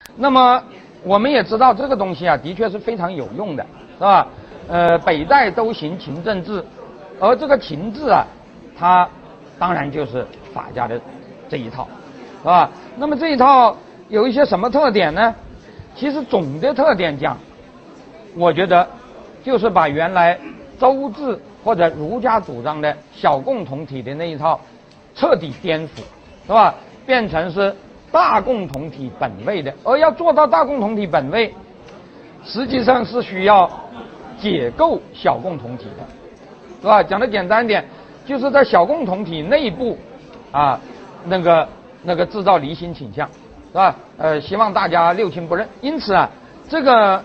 那么我们也知道这个东西啊，的确是非常有用的，是吧？北代都行秦政治，而这个秦制啊，它当然就是法家的这一套，是吧？那么这一套有一些什么特点呢？其实总的特点讲，我觉得就是把原来周制或者儒家主张的小共同体的那一套彻底颠覆，是吧？变成是大共同体本位的，而要做到大共同体本位，实际上是需要解构小共同体的，是吧？讲的简单一点，就是在小共同体内部啊，那个制造离心倾向，是吧？希望大家六亲不认。因此啊，这个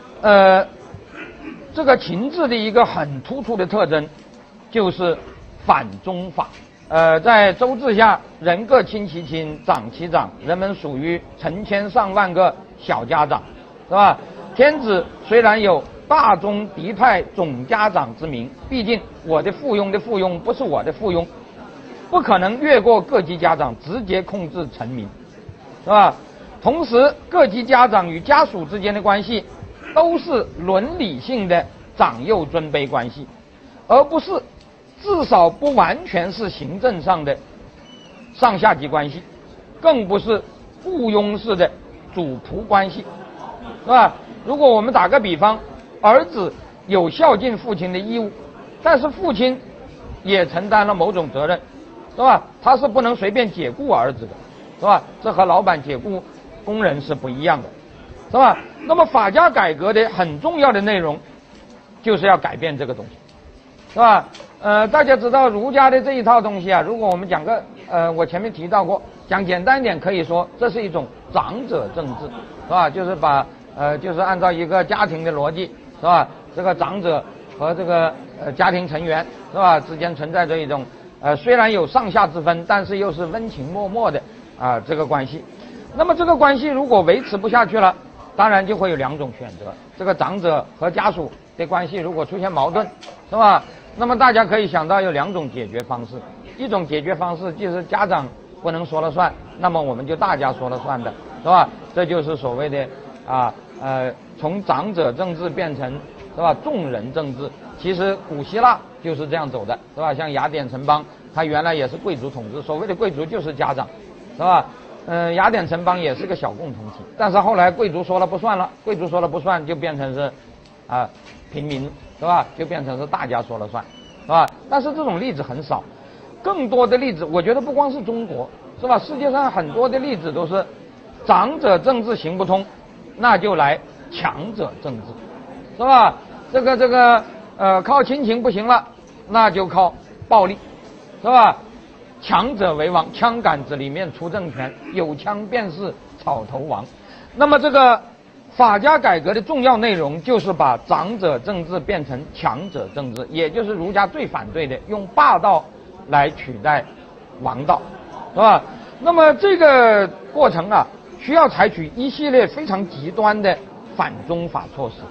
秦制的一个很突出的特征就是反宗法。在周制下，人各亲其亲，长其长，人们属于成千上万个小家长，是吧？天子虽然有大宗嫡派总家长之名，毕竟我的附庸的附庸不是我的附庸，不可能越过各级家长直接控制臣民，是吧？同时，各级家长与家属之间的关系都是伦理性的长幼尊卑关系，而不是至少不完全是行政上的上下级关系，更不是雇佣式的主仆关系，是吧？如果我们打个比方，儿子有孝敬父亲的义务，但是父亲也承担了某种责任，是吧？他是不能随便解雇儿子的，是吧？这和老板解雇工人是不一样的，是吧？那么法家改革的很重要的内容就是要改变这个东西，是吧？大家知道儒家的这一套东西啊，如果我们讲个我前面提到过，讲简单一点，可以说这是一种长者政治，是吧？就是把就是按照一个家庭的逻辑，是吧？这个长者和这个家庭成员，是吧？之间存在着一种虽然有上下之分，但是又是温情脉脉的这个关系。那么这个关系如果维持不下去了，当然就会有两种选择。这个长者和家属的关系如果出现矛盾，是吧？那么大家可以想到有两种解决方式，一种解决方式就是家长不能说了算，那么我们就大家说了算的，是吧？这就是所谓的从长者政治变成是吧众人政治。其实古希腊就是这样走的，是吧？像雅典城邦，它原来也是贵族统治，所谓的贵族就是家长，是吧？雅典城邦也是个小共同体，但是后来贵族说了不算了，贵族说了不算就变成是平民，是吧？就变成是大家说了算，是吧？但是这种例子很少，更多的例子，我觉得不光是中国，是吧？世界上很多的例子都是长者政治行不通，那就来强者政治，是吧？这个靠亲情不行了，那就靠暴力，是吧？强者为王，枪杆子里面出政权，有枪便是草头王。那么这个法家改革的重要内容就是把长者政治变成强者政治，也就是儒家最反对的，用霸道来取代王道，是吧？那么这个过程啊，需要采取一系列非常极端的反宗法措施。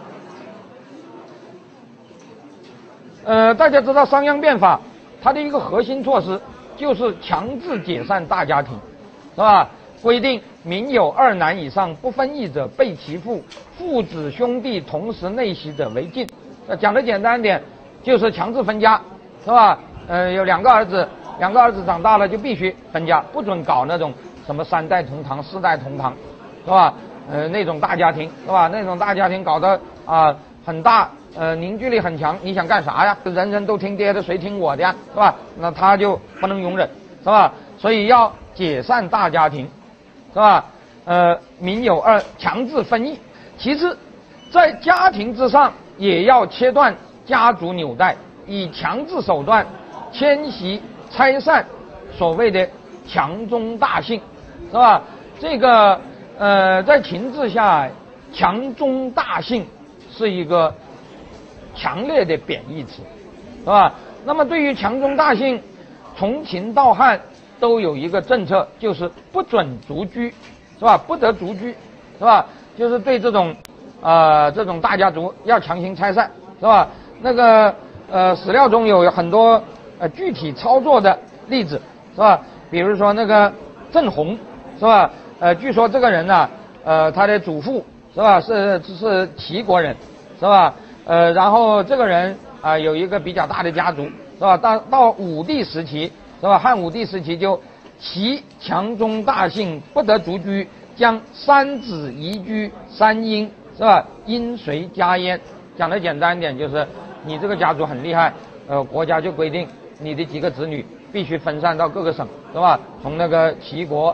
大家知道商鞅变法，它的一个核心措施就是强制解散大家庭，是吧？规定民有2男以上不分役者被其父，父子兄弟同时内息者为禁。讲的简单一点，就是强制分家，是吧？有2个儿子，2个儿子长大了就必须分家，不准搞那种什么3代同堂、4代同堂，是吧？那种大家庭，是吧？那种大家庭搞得很大，凝聚力很强，你想干啥呀？人人都听爹的，谁听我的呀？是吧？那他就不能容忍，是吧？所以要解散大家庭，是吧？民有2，强制分役。其次，在家庭之上也要切断家族纽带，以强制手段迁徙拆散所谓的强宗大姓，是吧？这个在秦制下，强宗大姓是一个强烈的贬义词，是吧？那么对于强宗大姓，从秦到汉都有一个政策，就是不准族居，是吧？不得族居，是吧？就是对这种大家族要强行拆散，是吧？那个史料中有很多具体操作的例子，是吧？比如说那个郑弘，是吧？据说这个人呢他的祖父是吧是齐国人，是吧？然后这个人有一个比较大的家族，是吧？到武帝时期，是吧？汉武帝时期就齐强中大姓，不得族居，将三子移居三阴，是吧？因随家焉。讲的简单一点，就是你这个家族很厉害，国家就规定你的几个子女必须分散到各个省，是吧？从那个齐国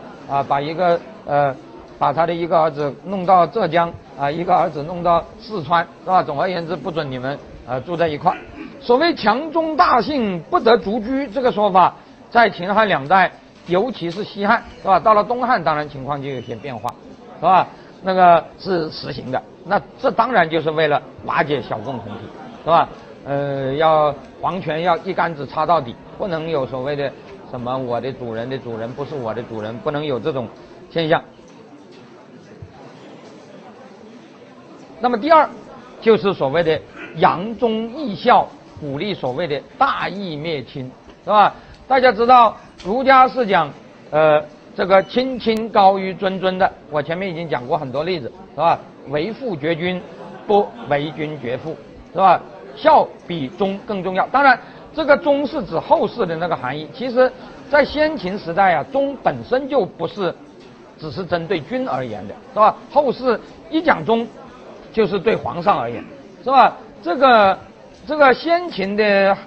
把他的一个儿子弄到浙江一个儿子弄到四川，是吧？总而言之，不准你们住在一块。所谓强中大姓不得族居这个说法，在秦汉两代，尤其是西汉，是吧？到了东汉，当然情况就有些变化，是吧？那个是实行的。那这当然就是为了瓦解小共同体，是吧？要皇权要一竿子插到底，不能有所谓的什么我的主人的主人不是我的主人，不能有这种现象。那么第二就是所谓的扬忠义孝，鼓励所谓的大义灭亲，是吧？大家知道儒家是讲这个亲亲高于尊尊的，我前面已经讲过很多例子，是吧？为父绝君，不为君绝父，是吧？孝比忠更重要。当然，这个忠是指后世的那个含义。其实，在先秦时代忠本身就不是只是针对君而言的，是吧？后世一讲忠，就是对皇上而言，是吧？这个先秦的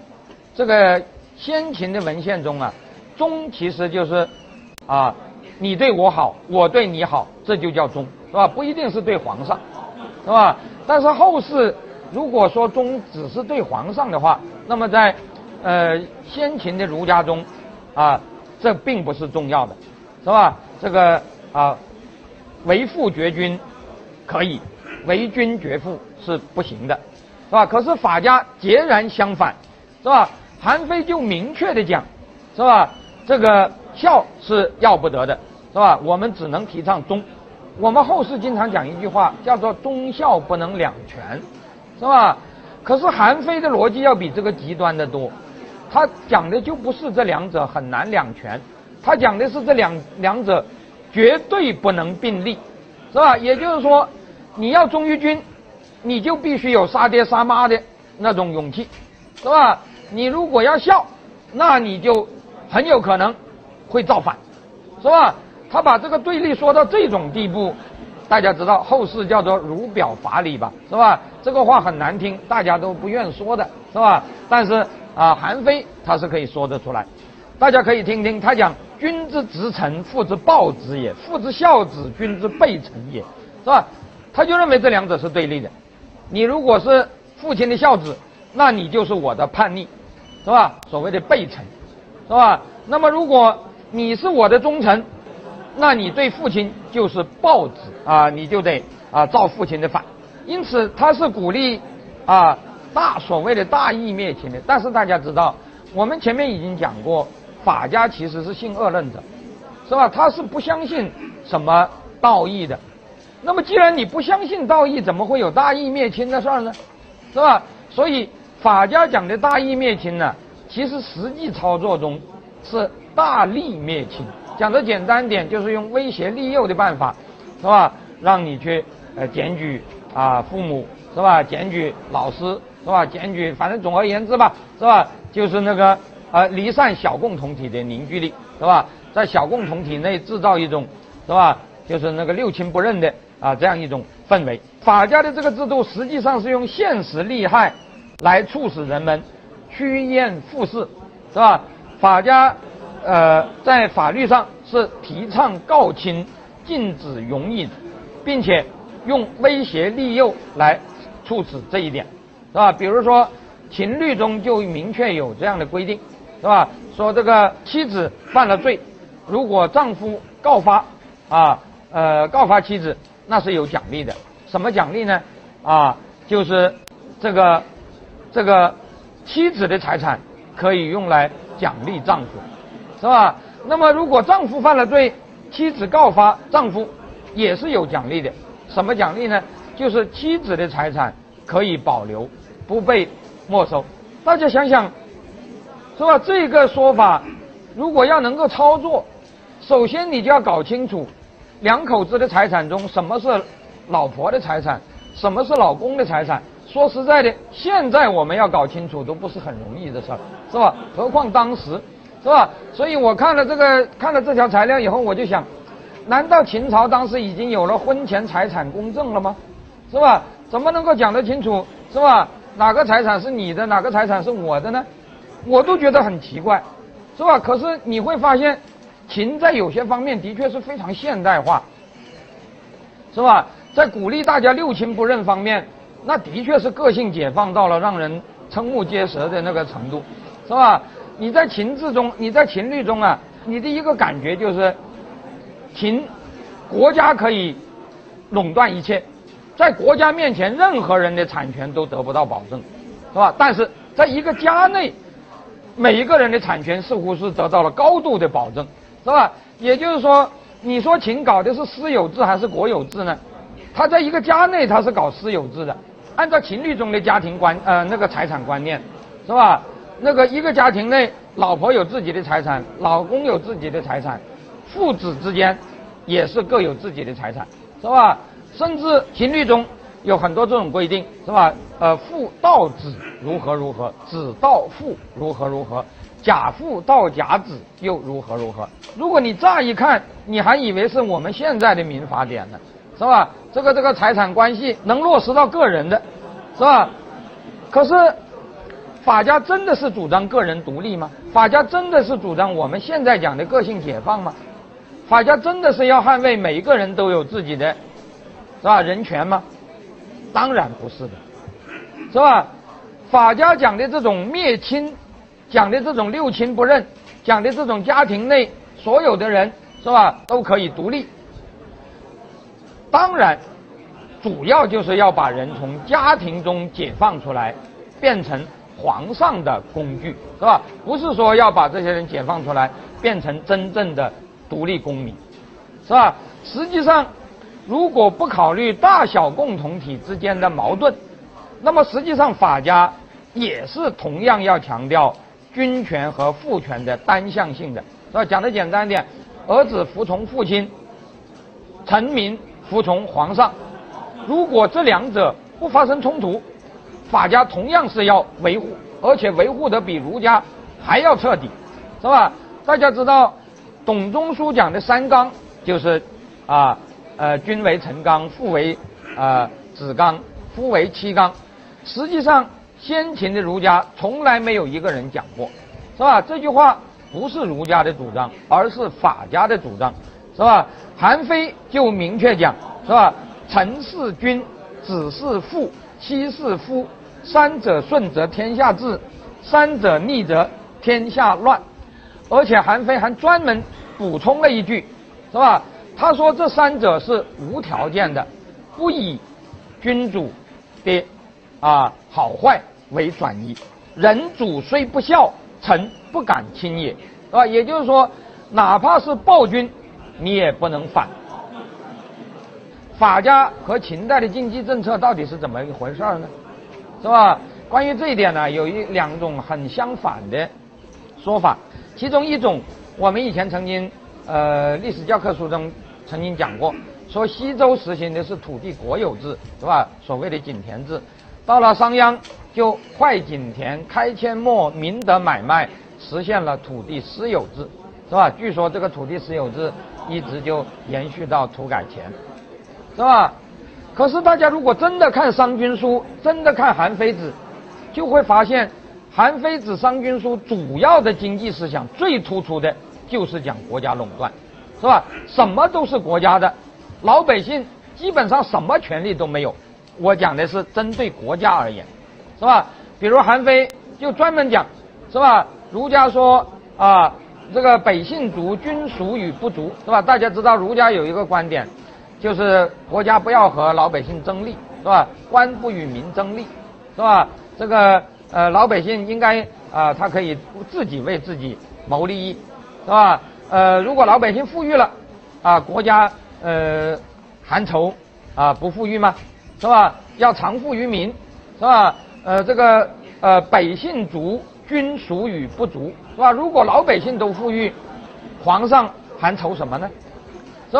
文献中忠其实就是你对我好，我对你好，这就叫忠，是吧？不一定是对皇上，是吧？但是后世如果说忠只是对皇上的话，那么在先秦的儒家中这并不是重要的，是吧？这个为父绝君可以，为君绝父是不行的，是吧？可是法家截然相反，是吧？韩非就明确的讲，是吧？这个孝是要不得的，是吧？我们只能提倡忠。我们后世经常讲一句话，叫做忠孝不能两全，是吧？可是韩非的逻辑要比这个极端的多，他讲的就不是这两者很难两全，他讲的是这两者绝对不能并立，是吧？也就是说，你要忠于君，你就必须有杀爹杀妈的那种勇气，是吧？你如果要孝，那你就很有可能会造反，是吧？他把这个对立说到这种地步，大家知道后世叫做儒表法理吧，是吧？这个话很难听，大家都不愿说的，是吧？但是韩非他是可以说得出来，大家可以听听他讲：君之直臣，父之暴子也；父之孝子，君之悖臣也，是吧？他就认为这两者是对立的。你如果是父亲的孝子，那你就是我的叛逆，是吧？所谓的悖臣，是吧？那么如果你是我的忠臣，那你对父亲就是暴子你就得造父亲的反。因此他是鼓励所谓的大义灭亲的。但是大家知道，我们前面已经讲过，法家其实是性恶论者，是吧？他是不相信什么道义的。那么既然你不相信道义，怎么会有大义灭亲的事儿呢？是吧？所以法家讲的大义灭亲呢，其实实际操作中是大利灭亲。讲得简单点，就是用威胁利诱的办法，是吧？让你去检举父母，是吧？检举老师，是吧？检举，反正总而言之吧，是吧？就是那个离散小共同体的凝聚力，是吧？在小共同体内制造一种，是吧？就是那个六亲不认的这样一种氛围。法家的这个制度实际上是用现实利害来促使人们趋炎附势，是吧？法家在法律上是提倡告亲，禁止容隐，并且用威胁利诱来促使这一点，是吧？比如说秦律中就明确有这样的规定，是吧？说这个妻子犯了罪，如果丈夫告发妻子，那是有奖励的。什么奖励呢？就是这个妻子的财产可以用来奖励丈夫，是吧？那么如果丈夫犯了罪，妻子告发丈夫也是有奖励的。什么奖励呢？就是妻子的财产可以保留，不被没收。大家想想，是吧？这个说法如果要能够操作，首先你就要搞清楚两口子的财产中，什么是老婆的财产，什么是老公的财产？说实在的，现在我们要搞清楚都不是很容易的事儿，是吧？何况当时，是吧？所以我看了这条材料以后，我就想，难道秦朝当时已经有了婚前财产公证了吗？是吧？怎么能够讲得清楚，是吧？哪个财产是你的，哪个财产是我的呢？我都觉得很奇怪，是吧？可是你会发现，秦在有些方面的确是非常现代化，是吧？在鼓励大家六亲不认方面，那的确是个性解放到了让人瞠目结舌的那个程度，是吧？你在秦制中，你在秦律中啊，你的一个感觉就是，秦国家可以垄断一切，在国家面前，任何人的产权都得不到保证，是吧？但是在一个家内，每一个人的产权似乎是得到了高度的保证，是吧？也就是说，你说秦搞的是私有制还是国有制呢？他在一个家内他是搞私有制的，按照秦律中的家庭那个财产观念，是吧？那个一个家庭内，老婆有自己的财产，老公有自己的财产，父子之间也是各有自己的财产，是吧？甚至秦律中有很多这种规定，是吧？父到子如何如何，子到父如何如何，甲父到甲子又如何如何。如果你乍一看，你还以为是我们现在的民法典呢，是吧？这个财产关系能落实到个人的，是吧？可是法家真的是主张个人独立吗？法家真的是主张我们现在讲的个性解放吗？法家真的是要捍卫每一个人都有自己的，是吧？人权吗？当然不是的，是吧？法家讲的这种灭亲，讲的这种六亲不认，讲的这种家庭内所有的人，是吧，都可以独立。当然，主要就是要把人从家庭中解放出来，变成皇上的工具，是吧？不是说要把这些人解放出来，变成真正的独立公民，是吧？实际上，如果不考虑大小共同体之间的矛盾，那么实际上法家也是同样要强调君权和父权的单向性的，是吧？讲得简单一点，儿子服从父亲，臣民服从皇上。如果这两者不发生冲突，法家同样是要维护，而且维护的比儒家还要彻底，是吧？大家知道董仲舒讲的三纲就是君为臣纲，父为子纲，夫为妻纲。实际上先秦的儒家从来没有一个人讲过，是吧？这句话不是儒家的主张，而是法家的主张，是吧？韩非就明确讲，是吧？臣是君，子是父，妻是夫，三者顺则天下治，三者逆则天下乱。而且韩非还专门补充了一句，是吧？他说这三者是无条件的，不以君主的好坏为转移。人主虽不孝，臣不敢亲也，是吧？也就是说，哪怕是暴君，你也不能反。法家和秦代的经济政策到底是怎么一回事呢？是吧？关于这一点呢，有两种很相反的说法。其中一种，我们以前曾经历史教科书中曾经讲过，说西周实行的是土地国有制，是吧？所谓的井田制。到了商鞅就坏井田，开阡陌，民得买卖，实现了土地私有制，是吧？据说这个土地私有制一直就延续到土改前，是吧？可是大家如果真的看商君书，真的看韩非子，就会发现韩非子、商君书主要的经济思想最突出的就是讲国家垄断，是吧？什么都是国家的，老百姓基本上什么权利都没有。我讲的是针对国家而言，是吧？比如韩非就专门讲，是吧？儒家说这个北信族均属与不足，是吧？大家知道儒家有一个观点，就是国家不要和老百姓争利，是吧？官不与民争利，是吧？这个老百姓应该他可以自己为自己谋利益，是吧？如果老百姓富裕了，国家寒愁不富裕吗？是吧？要常富于民，是吧？这个北信族均属与不足，是吧？如果老百姓都富裕，皇上还愁什么呢？是吧？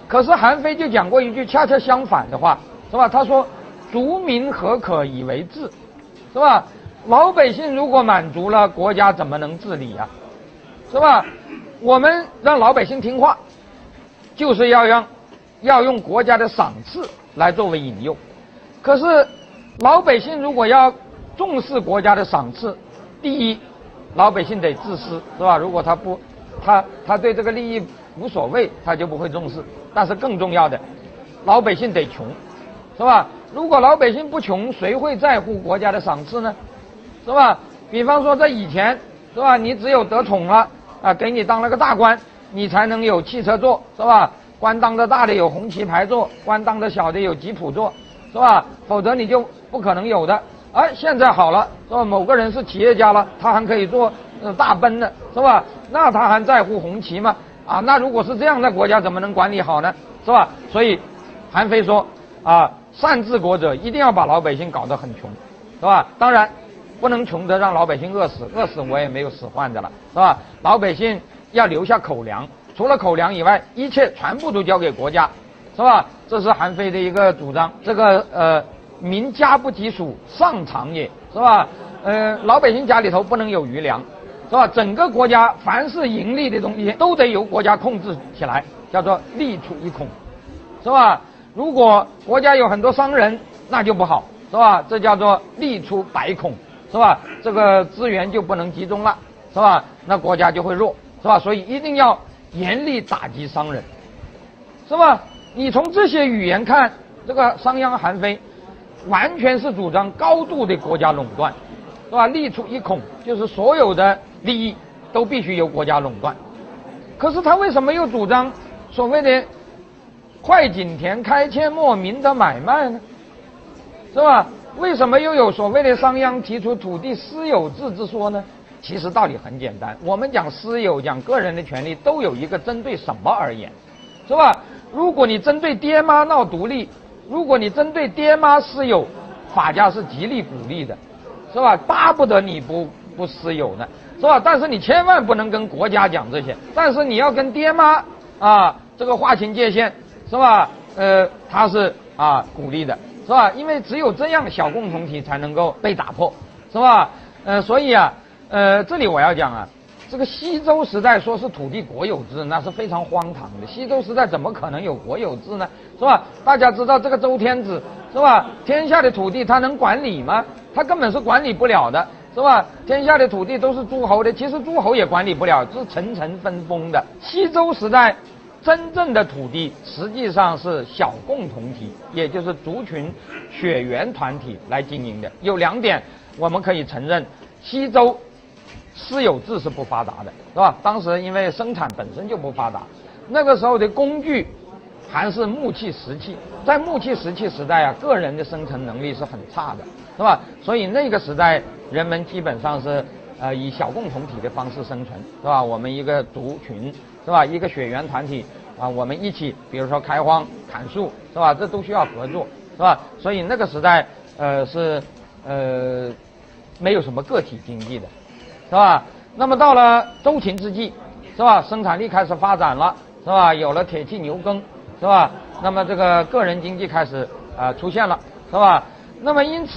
可是韩非就讲过一句恰恰相反的话，是吧？他说：“足民何可以为治？”是吧？老百姓如果满足了，国家怎么能治理啊？是吧？我们让老百姓听话，就是要用国家的赏赐来作为引诱。可是老百姓如果要重视国家的赏赐，第一，老百姓得自私，是吧？如果他对这个利益无所谓，他就不会重视。但是更重要的，老百姓得穷，是吧？如果老百姓不穷，谁会在乎国家的赏赐呢？是吧？比方说在以前，是吧？你只有得宠了啊，给你当了个大官，你才能有汽车坐，是吧？官当的大的有红旗牌坐，官当的小的有吉普坐，是吧？否则你就不可能有的。哎，现在好了，是吧？某个人是企业家了，他还可以坐大奔的，是吧？那他还在乎红旗吗？啊，那如果是这样的国家，怎么能管理好呢？是吧？所以，韩非说啊，善治国者一定要把老百姓搞得很穷，是吧？当然，不能穷得让老百姓饿死，饿死我也没有使唤的了，是吧？老百姓要留下口粮，除了口粮以外，一切全部都交给国家，是吧？这是韩非的一个主张。这个民家不及黍，上常也，是吧？老百姓家里头不能有余粮，是吧？整个国家凡是盈利的东西都得由国家控制起来，叫做利出一孔，是吧？如果国家有很多商人，那就不好，是吧？这叫做利出百孔，是吧？这个资源就不能集中了，是吧？那国家就会弱，是吧？所以一定要严厉打击商人，是吧？你从这些语言看，这个商鞅韩非完全是主张高度的国家垄断，是吧？利出一孔，就是所有的利益都必须由国家垄断。可是他为什么又主张所谓的快井田开阡陌民的买卖呢？是吧？为什么又有所谓的商鞅提出土地私有制之说呢？其实道理很简单，我们讲私有，讲个人的权利，都有一个针对什么而言，是吧？如果你针对爹妈闹独立，如果你针对爹妈私有，法家是极力鼓励的，是吧？巴不得你不私有呢，是吧？但是你千万不能跟国家讲这些，但是你要跟爹妈啊这个划清界限，是吧？他是鼓励的，是吧？因为只有这样小共同体才能够被打破，是吧？所以这里我要讲啊，这个西周时代说是土地国有制，那是非常荒唐的。西周时代怎么可能有国有制呢？是吧？大家知道这个周天子，是吧？天下的土地他能管理吗？他根本是管理不了的，是吧？天下的土地都是诸侯的，其实诸侯也管理不了，是层层分封的。西周时代真正的土地实际上是小共同体，也就是族群血缘团体来经营的。有两点我们可以承认，西周私有制是不发达的，是吧？当时因为生产本身就不发达，那个时候的工具还是木器石器，在木器石器时代个人的生存能力是很差的，是吧？所以那个时代人们基本上是以小共同体的方式生存，是吧？我们一个族群，是吧？一个血缘团体我们一起，比如说开荒砍树，是吧？这都需要合作，是吧？所以那个时代是没有什么个体经济的，是吧？那么到了周秦之际，是吧？生产力开始发展了，是吧？有了铁器牛耕，是吧？那么这个个人经济开始出现了，是吧？那么因此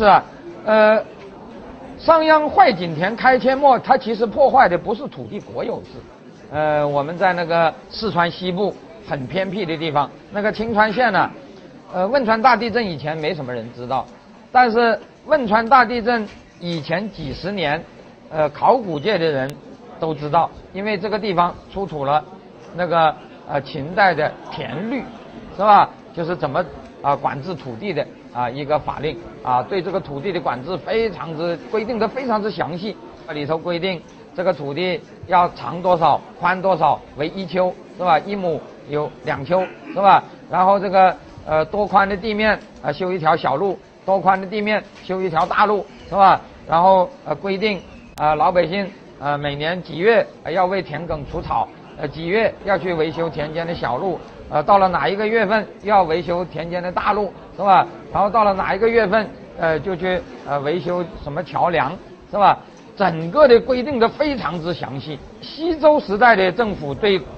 商鞅坏井田开阡陌，它其实破坏的不是土地国有制。我们在那个四川西部很偏僻的地方，那个青川县呢，汶川大地震以前没什么人知道，但是汶川大地震以前几十年，考古界的人都知道，因为这个地方出土了那个秦代的田律，是吧？就是怎么管制土地的一个法令对这个土地的管制规定的非常之详细，里头规定这个土地要长多少宽多少为1丘，是吧？1亩有2丘，是吧？然后这个多宽的地面修一条小路，多宽的地面修一条大路，是吧？然后规定老百姓每年几月要为田埂除草，几月要去维修田间的小路，到了哪一个月份要维修田间的大路，是吧？然后到了哪一个月份就去维修什么桥梁，是吧？整个的规定的非常之详细。西周时代的政府对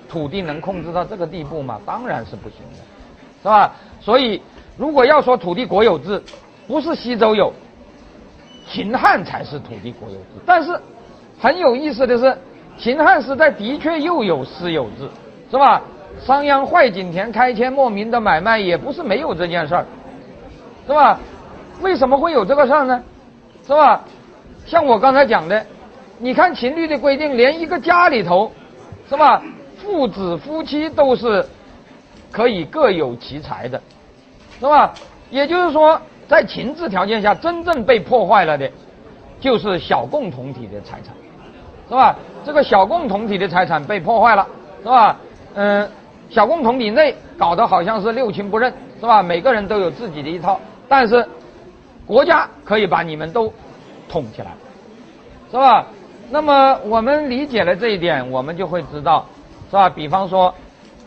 土地能控制到这个地步吗？当然是不行的，是吧？所以如果要说土地国有制，不是西周有，秦汉才是土地国有制。但是很有意思的是，秦汉时代的确又有私有制，是吧？商鞅坏井田开阡陌民的买卖也不是没有这件事儿，是吧？为什么会有这个事儿呢？是吧？像我刚才讲的，你看秦律的规定，连一个家里头，是吧？父子夫妻都是可以各有其财的，是吧？也就是说，在秦制条件下，真正被破坏了的，就是小共同体的财产，是吧？这个小共同体的财产被破坏了，是吧？小共同体内搞得好像是六亲不认，是吧？每个人都有自己的一套，但是国家可以把你们都统起来，是吧？那么我们理解了这一点，我们就会知道，是吧？比方说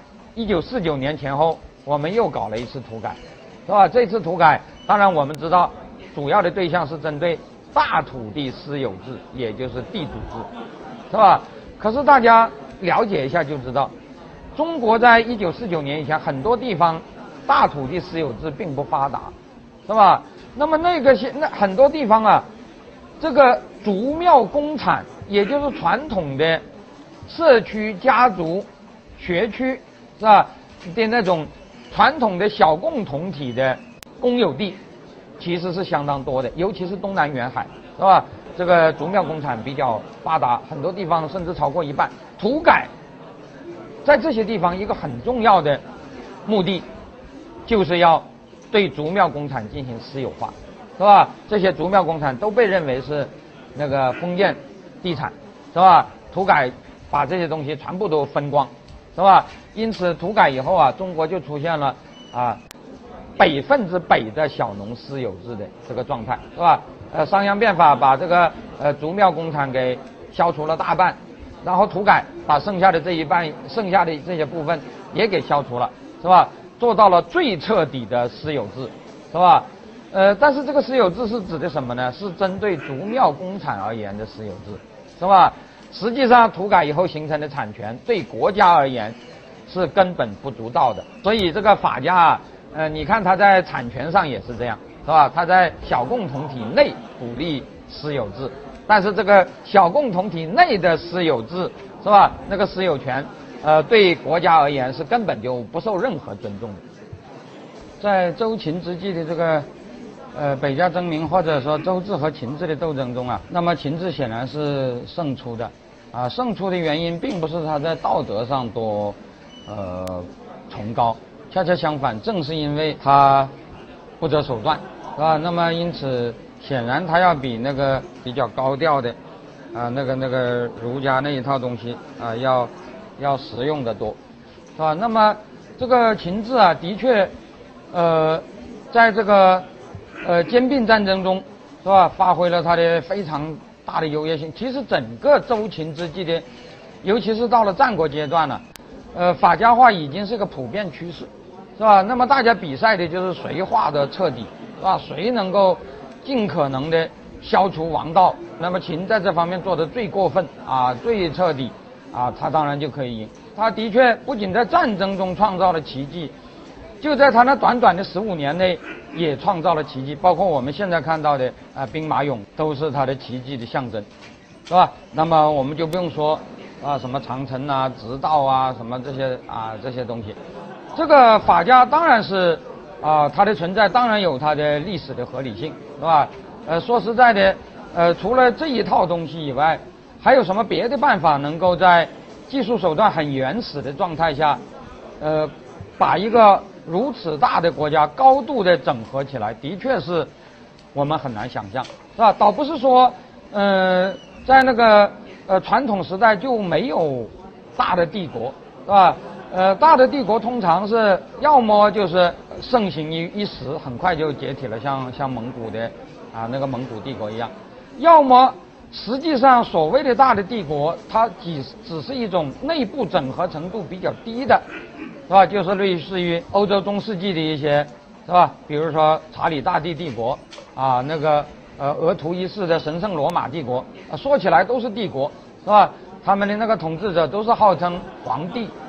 ，1949年前后，我们又搞了一次土改，是吧？这次土改，当然我们知道，主要的对象是针对大土地私有制，也就是地主制，是吧？可是大家了解一下就知道，中国在1949年以前，很多地方大土地私有制并不发达，是吧？那么那很多地方啊，这个族庙公产，也就是传统的社区、家族、学区，是吧？的那种传统的小共同体的公有地，其实是相当多的，尤其是东南沿海，是吧？这个族庙公产比较发达，很多地方甚至超过一半。土改在这些地方一个很重要的目的，就是要对族庙公产进行私有化，是吧？这些族庙公产都被认为是那个封建地产，是吧？土改把这些东西全部都分光，是吧？因此土改以后啊，中国就出现了北分之北的小农私有制的这个状态，是吧？商鞅变法把这个族庙公产给消除了大半，然后土改把剩下的这些部分也给消除了，是吧？做到了最彻底的私有制，是吧？但是这个私有制是指的什么呢？是针对族庙公产而言的私有制，是吧？实际上土改以后形成的产权对国家而言是根本不足道的，所以这个法家你看他在产权上也是这样，是吧？他在小共同体内鼓励私有制，但是这个小共同体内的私有制，是吧？那个私有权对国家而言是根本就不受任何尊重的。在周秦之际的这个北家争鸣或者说周制和秦制的斗争中啊，那么秦制显然是胜出的，胜出的原因并不是他在道德上多崇高，恰恰相反，正是因为他不择手段，是吧？那么因此显然他要比那个比较高调的那个儒家那一套东西要实用的多，是吧？那么这个秦制啊，的确在这个兼并战争中，是吧？发挥了它的非常大的优越性。其实整个周秦之际的，尤其是到了战国阶段呢，法家化已经是个普遍趋势，是吧？那么大家比赛的就是谁画的彻底，是吧？谁能够尽可能的消除王道。那么秦在这方面做的最过分最彻底他当然就可以赢。他的确不仅在战争中创造了奇迹，就在他那短短的15年内也创造了奇迹，包括我们现在看到的兵马俑都是他的奇迹的象征，是吧？那么我们就不用说什么长城直道什么这些东西。这个法家当然是它的存在当然有它的历史的合理性，是吧？说实在的，除了这一套东西以外，还有什么别的办法能够在技术手段很原始的状态下，把一个如此大的国家高度的整合起来，的确是我们很难想象，是吧？倒不是说在那个传统时代就没有大的帝国，是吧？大的帝国通常是要么就是盛行一时，很快就解体了，像蒙古的那个蒙古帝国一样，要么实际上所谓的大的帝国，它只是一种内部整合程度比较低的，是吧？就是类似于欧洲中世纪的一些，是吧？比如说查理大帝帝国那个俄图一世的神圣罗马帝国，说起来都是帝国，是吧？他们的那个统治者都是号称皇帝，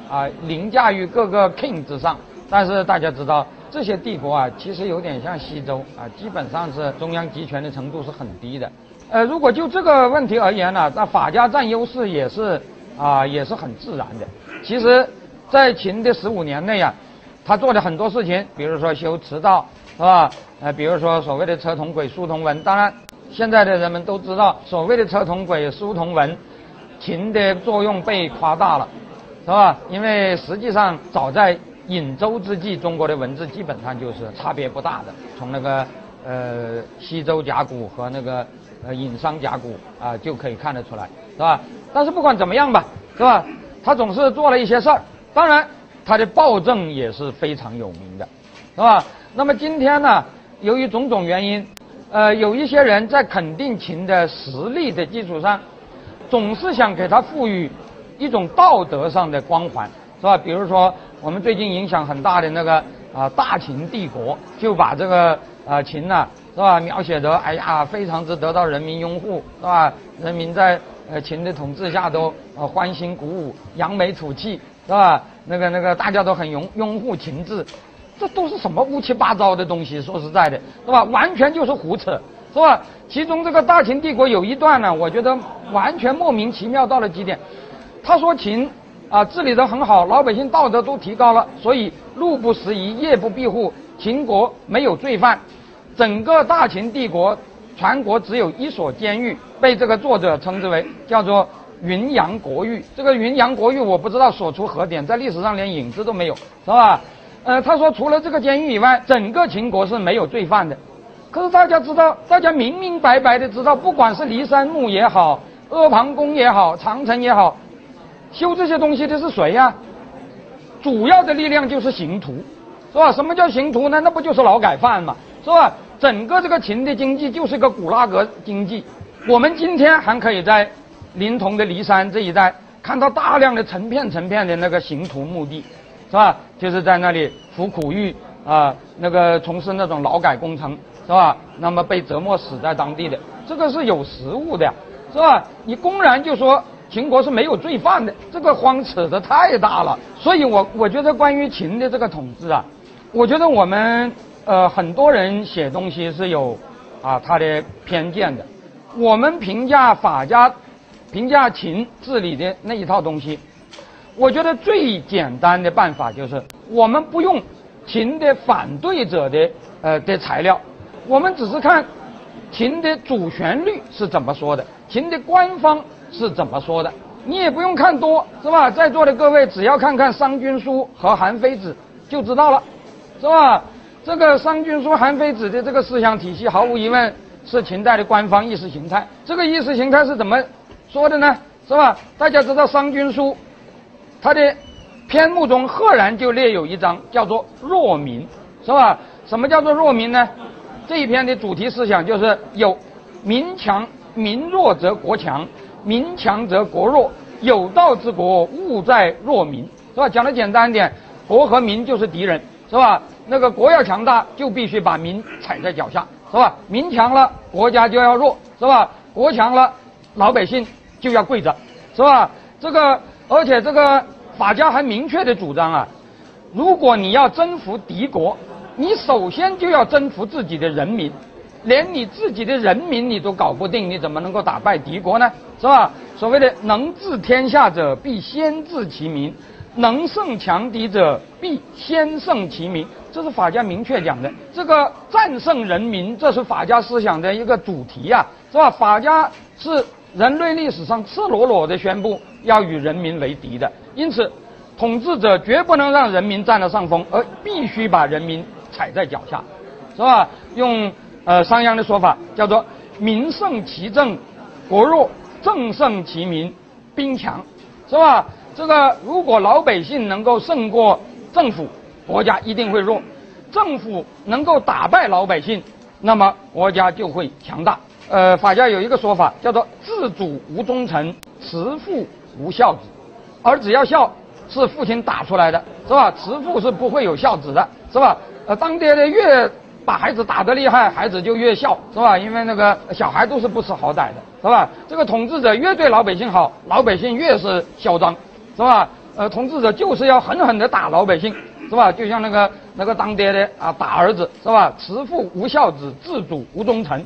凌驾于各个 king 之上。但是大家知道，这些帝国其实有点像西周基本上是中央集权的程度是很低的。如果就这个问题而言呢，那法家占优势也是很自然的。其实，在秦的15年内他做的很多事情，比如说修驰道，是吧？比如说所谓的车同轨、书同文。当然，现在的人们都知道，所谓的车同轨、书同文，秦的作用被夸大了，是吧？因为实际上早在殷周之际，中国的文字基本上就是差别不大的。从那个西周甲骨和那个殷商甲骨就可以看得出来，是吧？但是不管怎么样吧，是吧？他总是做了一些事儿。当然，他的暴政也是非常有名的，是吧？那么今天呢，由于种种原因，有一些人在肯定秦的实力的基础上，总是想给他赋予一种道德上的光环，是吧？比如说我们最近影响很大的那个大秦帝国，就把这个秦是吧描写得非常之得到人民拥护，是吧？人民在秦的统治下都欢欣鼓舞，扬眉吐气，是吧？那个大家都很拥护秦制，这都是什么乌七八糟的东西？说实在的，是吧？完全就是胡扯，是吧？其中这个大秦帝国有一段呢，我觉得完全莫名其妙到了极点。他说秦治理得很好，老百姓道德都提高了，所以路不拾遗，夜不闭户，秦国没有罪犯。整个大秦帝国全国只有一所监狱，被这个作者称之为叫做云阳国狱。这个云阳国狱我不知道所出何典，在历史上连影子都没有，是吧？他说除了这个监狱以外，整个秦国是没有罪犯的。可是大家知道，大家明明白白的知道，不管是骊山墓也好，阿房宫也好，长城也好，修这些东西的是谁呀？主要的力量就是刑徒，是吧？什么叫刑徒呢？那不就是劳改犯嘛，是吧？整个这个秦的经济就是个古拉格经济。我们今天还可以在临潼的骊山这一带看到大量的成片的那个刑徒墓地，是吧？就是在那里服苦役那个从事那种劳改工程，是吧？那么被折磨死在当地的，这个是有实物的，是吧？你公然就说秦国是没有罪犯的，这个荒扯得太大了。所以我觉得关于秦的这个统治我觉得我们很多人写东西是有他的偏见的。我们评价法家、评价秦治理的那一套东西，我觉得最简单的办法就是我们不用秦的反对者的材料，我们只是看秦的主旋律是怎么说的，秦的官方是怎么说的。你也不用看多，是吧？在座的各位只要看看商君书和韩非子就知道了，是吧？这个商君书、韩非子的这个思想体系，毫无疑问是秦代的官方意识形态。这个意识形态是怎么说的呢？是吧？大家知道商君书，它的篇目中赫然就列有一章叫做弱民，是吧？什么叫做弱民呢？这一篇的主题思想就是有民强民弱则国强，民强则国弱，有道之国务在弱民，是吧？讲得简单一点，国和民就是敌人，是吧？那个国要强大，就必须把民踩在脚下，是吧？民强了，国家就要弱，是吧？国强了，老百姓就要跪着，是吧？而且这个法家还明确的主张如果你要征服敌国，你首先就要征服自己的人民，连你自己的人民你都搞不定，你怎么能够打败敌国呢？是吧？所谓的能治天下者，必先治其民；能胜强敌者，必先胜其民。这是法家明确讲的。这个战胜人民，这是法家思想的一个主题是吧？法家是人类历史上赤裸裸地宣布要与人民为敌的，因此统治者绝不能让人民占了上风，而必须把人民踩在脚下，是吧？用商鞅的说法叫做民胜其政，国弱；政胜其民，兵强，是吧？这个如果老百姓能够胜过政府，国家一定会弱；政府能够打败老百姓，那么国家就会强大。法家有一个说法叫做自主无忠臣，慈父无孝子。儿子要孝是父亲打出来的，是吧？慈父是不会有孝子的，是吧？当爹的越把孩子打得厉害，孩子就越孝，是吧？因为那个小孩都是不识好歹的，是吧？这个统治者越对老百姓好，老百姓越是嚣张，是吧？ 统治者就是要狠狠地打老百姓，是吧？就像那个当爹的啊打儿子，是吧？慈父无孝子，自主无忠臣。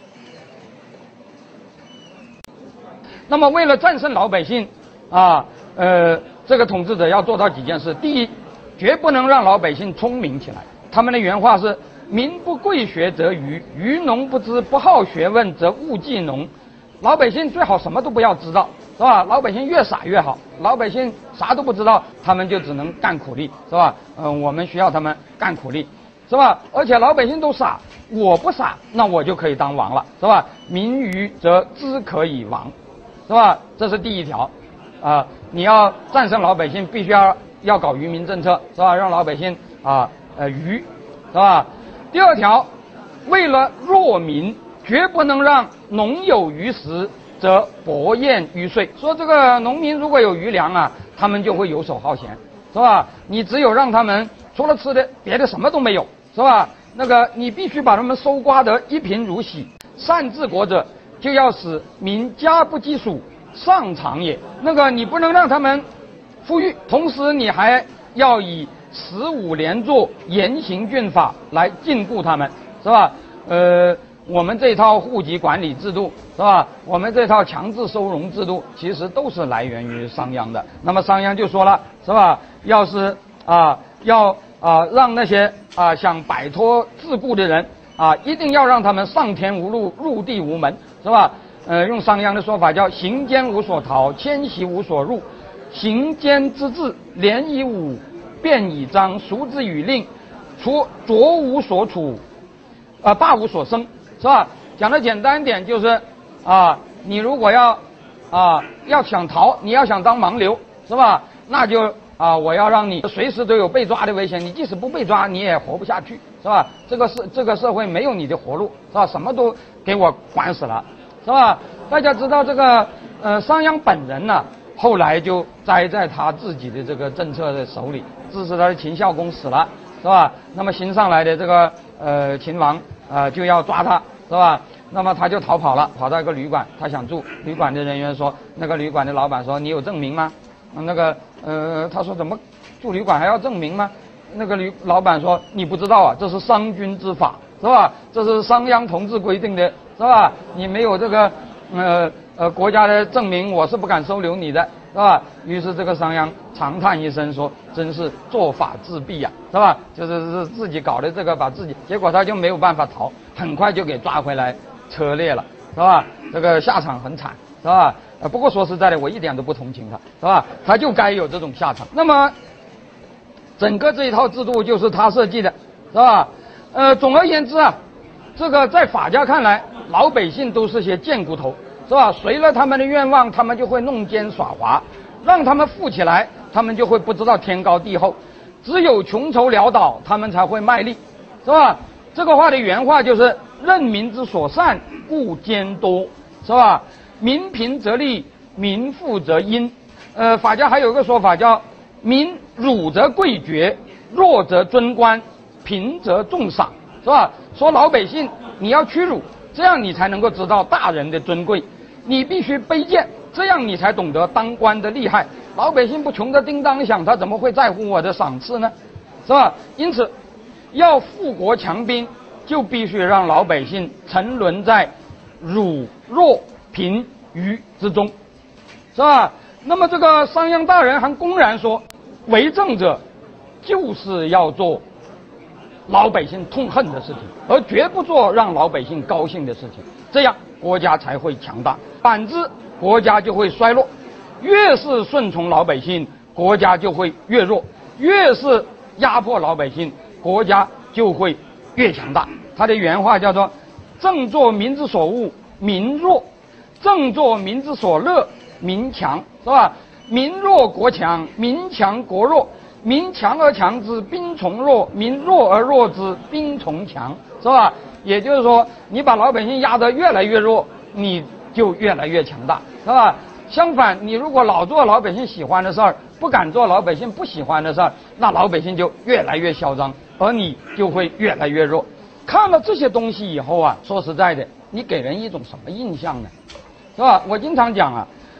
那么为了战胜老百姓啊，这个统治者要做到几件事。第一，绝不能让老百姓聪明起来。他们的原话是：民不贵学则愚，愚农不知，不好学问则误技农。老百姓最好什么都不要知道，是吧？老百姓越傻越好。老百姓啥都不知道，他们就只能干苦力，是吧？我们需要他们干苦力，是吧？而且老百姓都傻，我不傻，那我就可以当王了，是吧？民愚则知可以亡，是吧？这是第一条，你要战胜老百姓，必须要搞愚民政策，是吧？让老百姓愚，是吧？第二条，为了弱民，绝不能让农有余食，则薄宴于税。说这个农民如果有余粮啊，他们就会游手好闲，是吧？你只有让他们除了吃的，别的什么都没有，是吧？你必须把他们搜刮得一贫如洗。善治国者，就要使民家不积黍，上常也。你不能让他们富裕，同时你还要以15连坐、严刑峻法来禁锢他们，是吧？我们这套户籍管理制度，是吧？我们这套强制收容制度，其实都是来源于商鞅的。那么商鞅就说了，是吧？要是让那些想摆脱桎梏的人一定要让他们上天无路，入地无门，是吧？用商鞅的说法叫行间无所逃，迁徙无所入。行间之治，廉以武，辩以章，熟之以令，卓无所处，罢无所生，是吧？讲的简单点就是你如果要想逃，你要想当盲流，是吧？那就我要让你随时都有被抓的危险，你即使不被抓，你也活不下去，是吧？这个社会没有你的活路，是吧？什么都给我管死了，是吧？大家知道这个商鞅本人呢，后来就栽在他自己的这个政策的手里，致使他的秦孝公死了，是吧？那么新上来的这个秦王就要抓他，是吧？那么他就逃跑了，跑到一个旅馆，他想住。旅馆的人员说，那个旅馆的老板说：“你有证明吗？”他说：“怎么住旅馆还要证明吗？”那个老板说：“你不知道啊，这是商君之法，是吧？这是商鞅同志规定的，是吧？你没有这个国家的证明，我是不敢收留你的，是吧？”于是这个商鞅长叹一声说：“真是做法自毙呀，是吧？就是自己搞的这个把自己，结果他就没有办法逃，很快就给抓回来车裂了，是吧？这个下场很惨，是吧？不过说实在的，我一点都不同情他，是吧？他就该有这种下场。那么整个这一套制度就是他设计的，是吧？总而言之这个在法家看来，老百姓都是些贱骨头，是吧？随了他们的愿望，他们就会弄奸耍滑，让他们富起来，他们就会不知道天高地厚，只有穷愁潦倒，他们才会卖力，是吧？这个话的原话就是“任民之所善，故奸多”，是吧？民贫则利，民富则殷。法家还有一个说法叫“民辱则贵爵，弱则尊官，贫则重赏”，是吧？说老百姓你要屈辱，这样你才能够知道大人的尊贵；你必须卑贱，这样你才懂得当官的厉害。老百姓不穷得叮当响，他怎么会在乎我的赏赐呢？是吧？因此，要富国强兵，就必须让老百姓沉沦在辱弱贫愚之中，是吧？那么这个商鞅大人还公然说，为政者就是要做老百姓痛恨的事情，而绝不做让老百姓高兴的事情，这样国家才会强大。反之，国家就会衰落。越是顺从老百姓，国家就会越弱；越是压迫老百姓，国家就会越强大。他的原话叫做：“政作民之所恶，民弱；政作民之所乐，民强。”是吧？民弱国强，民强国弱。民强而强之，兵从弱；民弱而弱之，兵从强，是吧？也就是说，你把老百姓压得越来越弱，你就越来越强大，是吧？相反，你如果老做老百姓喜欢的事儿，不敢做老百姓不喜欢的事儿，那老百姓就越来越嚣张，而你就会越来越弱。看了这些东西以后说实在的，你给人一种什么印象呢？是吧？我经常讲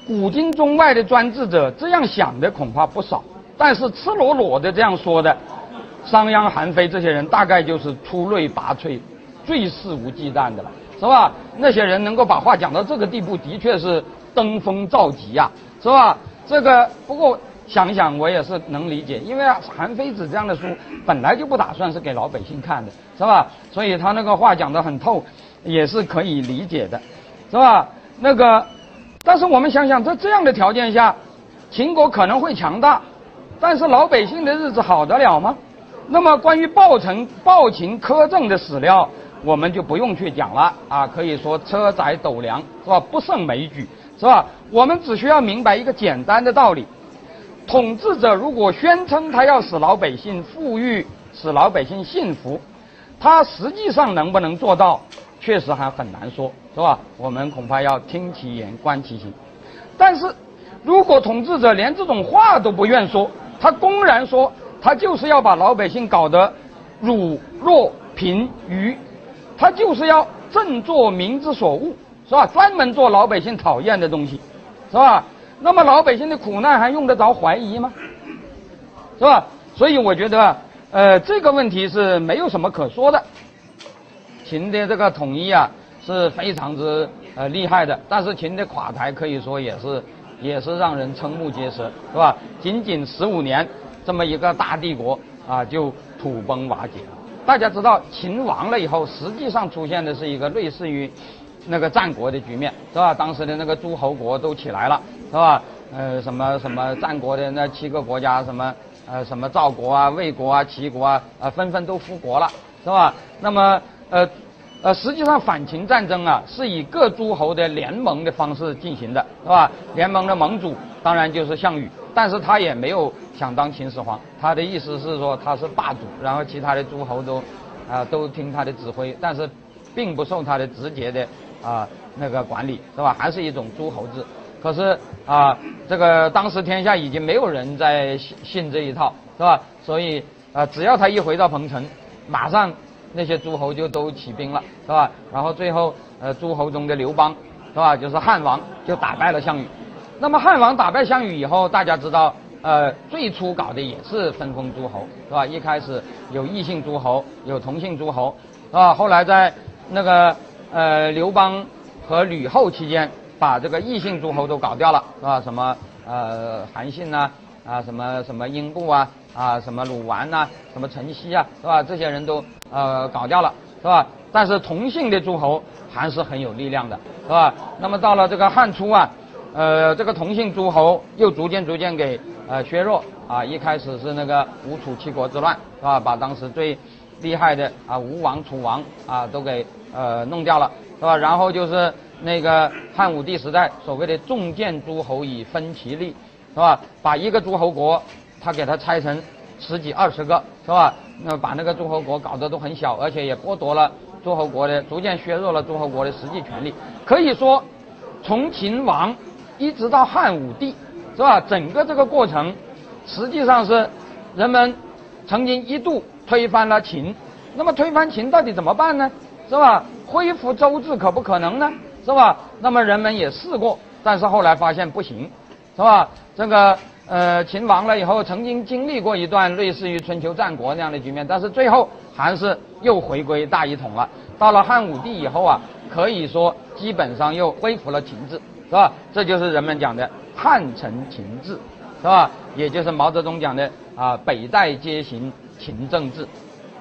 古今中外的专制者这样想的恐怕不少，但是赤裸裸的这样说的，商鞅、韩非这些人大概就是出类拔萃、最肆无忌惮的了，是吧？那些人能够把话讲到这个地步，的确是登峰造极呀，是吧？这个不过想想我也是能理解，因为韩非子这样的书本来就不打算是给老百姓看的，是吧？所以他那个话讲得很透，也是可以理解的，是吧？那个，但是我们想想，在这样的条件下，秦国可能会强大，但是老百姓的日子好得了吗？那么关于暴秦苛政的史料，我们就不用去讲了啊，可以说车载斗量，是吧？不胜枚举，是吧？我们只需要明白一个简单的道理：统治者如果宣称他要使老百姓富裕，使老百姓幸福，他实际上能不能做到，确实还很难说，是吧？我们恐怕要听其言，观其行。但是，如果统治者连这种话都不愿说，他公然说他就是要把老百姓搞得辱弱贫愚，他就是要振作民之所恶，是吧？专门做老百姓讨厌的东西，是吧？那么老百姓的苦难还用得着怀疑吗？是吧？所以我觉得，这个问题是没有什么可说的。秦的这个统一啊是非常之厉害的，但是秦的垮台可以说也是让人瞠目结舌，是吧？仅仅15年，这么一个大帝国啊就土崩瓦解了。大家知道，秦亡了以后，实际上出现的是一个类似于那个战国的局面，是吧？当时的那个诸侯国都起来了，是吧？什么战国的那7个国家，什么赵国啊、魏国啊、齐国啊，纷纷都复国了，是吧？那么实际上反秦战争啊，是以各诸侯的联盟的方式进行的，是吧？联盟的盟主当然就是项羽，但是他也没有想当秦始皇，他的意思是说他是霸主，然后其他的诸侯都听他的指挥，但是并不受他的直接的那个管理，是吧？还是一种诸侯制。可是这个当时天下已经没有人在信这一套，是吧？所以只要他一回到彭城，马上那些诸侯就都起兵了，是吧？然后最后诸侯中的刘邦，是吧？就是汉王就打败了项羽。那么汉王打败项羽以后，大家知道最初搞的也是分封诸侯，是吧？一开始有异姓诸侯，有同姓诸侯，是吧？后来在那个刘邦和吕后期间，把这个异姓诸侯都搞掉了，是吧？什么韩信呐，什么英布啊，什么鲁完呐，什么陈豨啊，是吧？这些人都搞掉了，是吧？但是同姓的诸侯还是很有力量的，是吧？那么到了这个汉初啊，这个同姓诸侯又逐渐给削弱啊。一开始是那个吴楚七国之乱，是吧？把当时最厉害的吴王、楚王都给弄掉了，是吧？然后就是那个汉武帝时代所谓的重建诸侯以分其力，是吧？把一个诸侯国他给它拆成10几20个，是吧？那把那个诸侯国搞得都很小，而且也剥夺了诸侯国的，逐渐削弱了诸侯国的实际权力。可以说，从秦王一直到汉武帝，是吧？整个这个过程，实际上是人们曾经一度推翻了秦。那么推翻秦到底怎么办呢？是吧？恢复周制可不可能呢？是吧？那么人们也试过，但是后来发现不行，是吧？这个秦亡了以后，曾经经历过一段类似于春秋战国那样的局面，但是最后还是又回归大一统了。到了汉武帝以后啊，可以说基本上又恢复了秦制，是吧？这就是人们讲的汉承秦制，是吧？也就是毛泽东讲的北代皆行秦政治。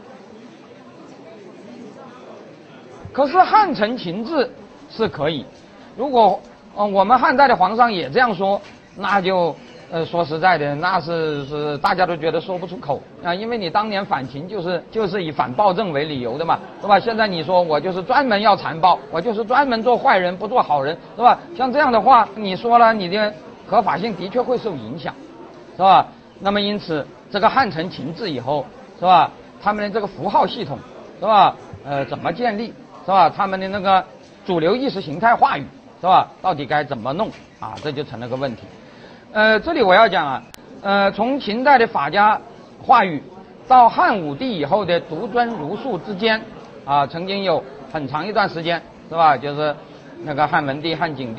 可是汉承秦制是可以，如果我们汉代的皇上也这样说，那就说实在的，那是大家都觉得说不出口啊，因为你当年反秦就是以反暴政为理由的嘛，是吧？现在你说我就是专门要残暴，我就是专门做坏人不做好人，是吧？像这样的话，你说了，你的合法性的确会受影响，是吧？那么因此，这个汉承秦制以后，是吧？他们的这个符号系统，是吧？怎么建立，是吧？他们的那个主流意识形态话语，是吧？到底该怎么弄啊？这就成了个问题。这里我要讲从秦代的法家话语到汉武帝以后的独尊儒术之间曾经有很长一段时间，是吧？就是那个汉文帝、汉景帝，是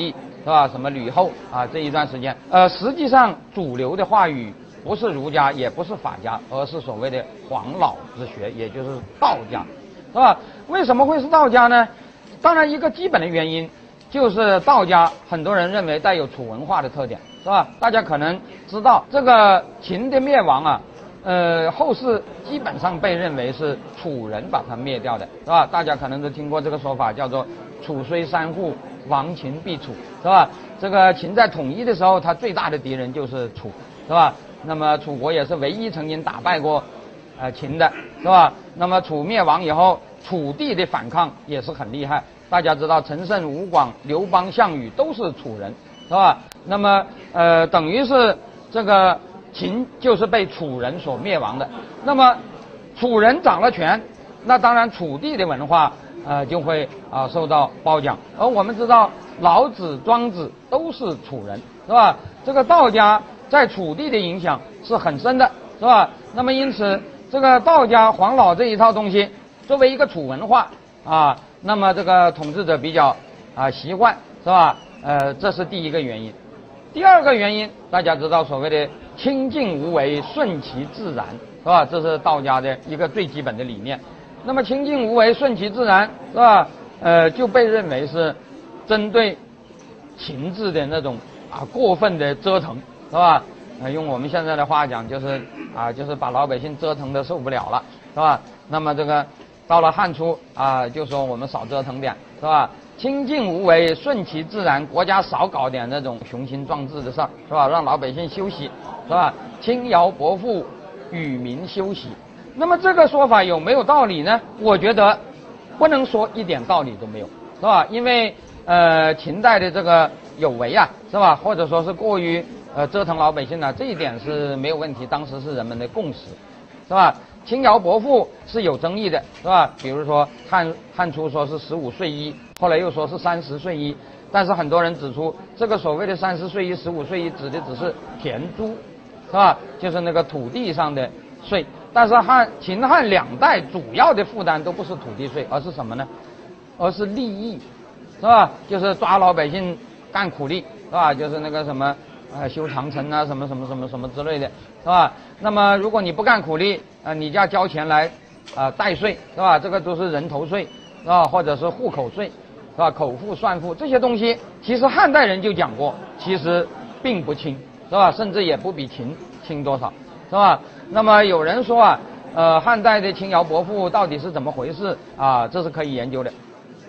是吧？什么吕后啊，这一段时间，实际上主流的话语不是儒家，也不是法家，而是所谓的黄老之学，也就是道家，是吧？为什么会是道家呢？当然，一个基本的原因就是道家很多人认为带有楚文化的特点，是吧？大家可能知道这个秦的灭亡啊，后世基本上被认为是楚人把它灭掉的，是吧？大家可能都听过这个说法，叫做楚虽三户，亡秦必楚，是吧？这个秦在统一的时候，他最大的敌人就是楚，是吧？那么楚国也是唯一曾经打败过秦的，是吧？那么楚灭亡以后，楚地的反抗也是很厉害。大家知道陈胜、吴广、刘邦、项羽都是楚人，是吧？那么等于是这个秦就是被楚人所灭亡的。那么楚人掌了权，那当然楚地的文化就会受到褒奖。而我们知道老子、庄子都是楚人，是吧？这个道家在楚地的影响是很深的，是吧？那么因此这个道家黄老这一套东西作为一个楚文化那么这个统治者比较习惯，是吧？这是第一个原因。第二个原因，大家知道所谓的清静无为，顺其自然，是吧？这是道家的一个最基本的理念。那么清静无为，顺其自然，是吧？就被认为是针对秦制的那种过分的折腾，是吧？用我们现在的话讲，就是就是把老百姓折腾的受不了了，是吧？那么这个到了汉初就说我们少折腾点，是吧？清静无为，顺其自然，国家少搞点那种雄心壮志的事儿，是吧？让老百姓休息，是吧？轻徭薄赋，与民休息。那么这个说法有没有道理呢？我觉得不能说一点道理都没有，是吧？因为秦代的这个有为是吧？或者说是过于折腾老百姓这一点是没有问题，当时是人们的共识，是吧？轻徭薄赋是有争议的，是吧？比如说汉初说是15岁一，后来又说是30岁一，但是很多人指出，这个所谓的30岁一、15岁一指的只是田租，是吧？就是那个土地上的税。但是秦汉两代主要的负担都不是土地税，而是什么呢？而是利益，是吧？就是抓老百姓干苦力，是吧？就是那个什么修长城什么什么什么什么之类的，是吧？那么如果你不干苦力你就要交钱来代税，是吧？这个都是人头税，是吧？或者是户口税，是吧？口腹算赋这些东西，其实汉代人就讲过，其实并不轻，是吧？甚至也不比秦轻多少，是吧？那么有人说汉代的轻徭薄赋到底是怎么回事这是可以研究的。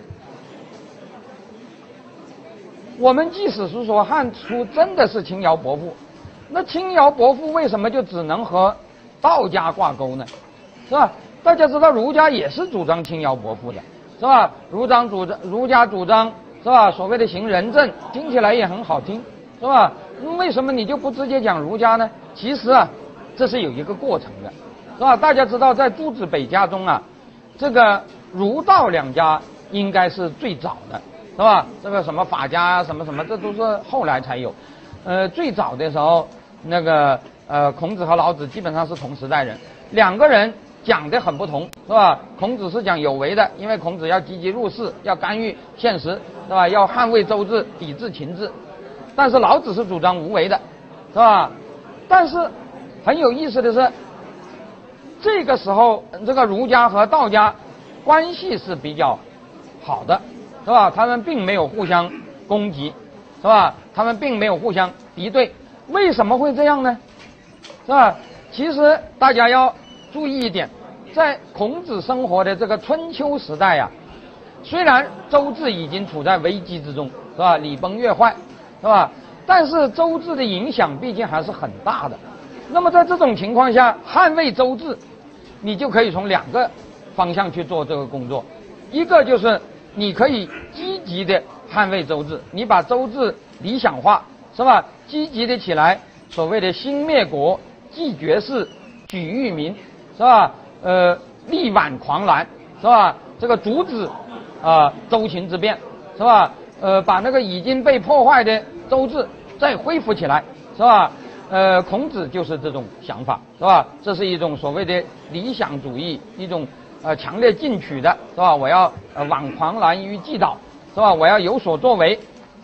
我们即使是说汉初真的是轻徭薄赋，那轻徭薄赋为什么就只能和道家挂钩呢？是吧？大家知道儒家也是主张轻徭薄赋的，是吧？儒家主张是吧？所谓的行仁政，听起来也很好听，是吧？为什么你就不直接讲儒家呢？其实这是有一个过程的，是吧？大家知道在诸子百家中这个儒道两家应该是最早的，是吧？这个什么法家什么什么，这都是后来才有。最早的时候，那个孔子和老子基本上是同时代人，两个人讲的很不同，是吧？孔子是讲有为的，因为孔子要积极入世，要干预现实，是吧？要捍卫周制，抵制秦制。但是老子是主张无为的，是吧？但是很有意思的是，这个时候这个儒家和道家关系是比较好的，是吧？他们并没有互相攻击，是吧？他们并没有互相敌对。为什么会这样呢？是吧？其实大家要注意一点，在孔子生活的这个春秋时代虽然周制已经处在危机之中，是吧？礼崩乐坏，是吧？但是周制的影响毕竟还是很大的。那么在这种情况下，捍卫周制，你就可以从两个方向去做这个工作。一个就是你可以积极的捍卫周制，你把周制理想化，是吧？积极的起来，所谓的兴灭国、继绝世、举域民，是吧？力挽狂澜，是吧？这个阻止周秦之变，是吧？把那个已经被破坏的周制再恢复起来，是吧？孔子就是这种想法，是吧？这是一种所谓的理想主义，一种强烈进取的，是吧？我要挽狂澜于既倒，是吧？我要有所作为，是吧？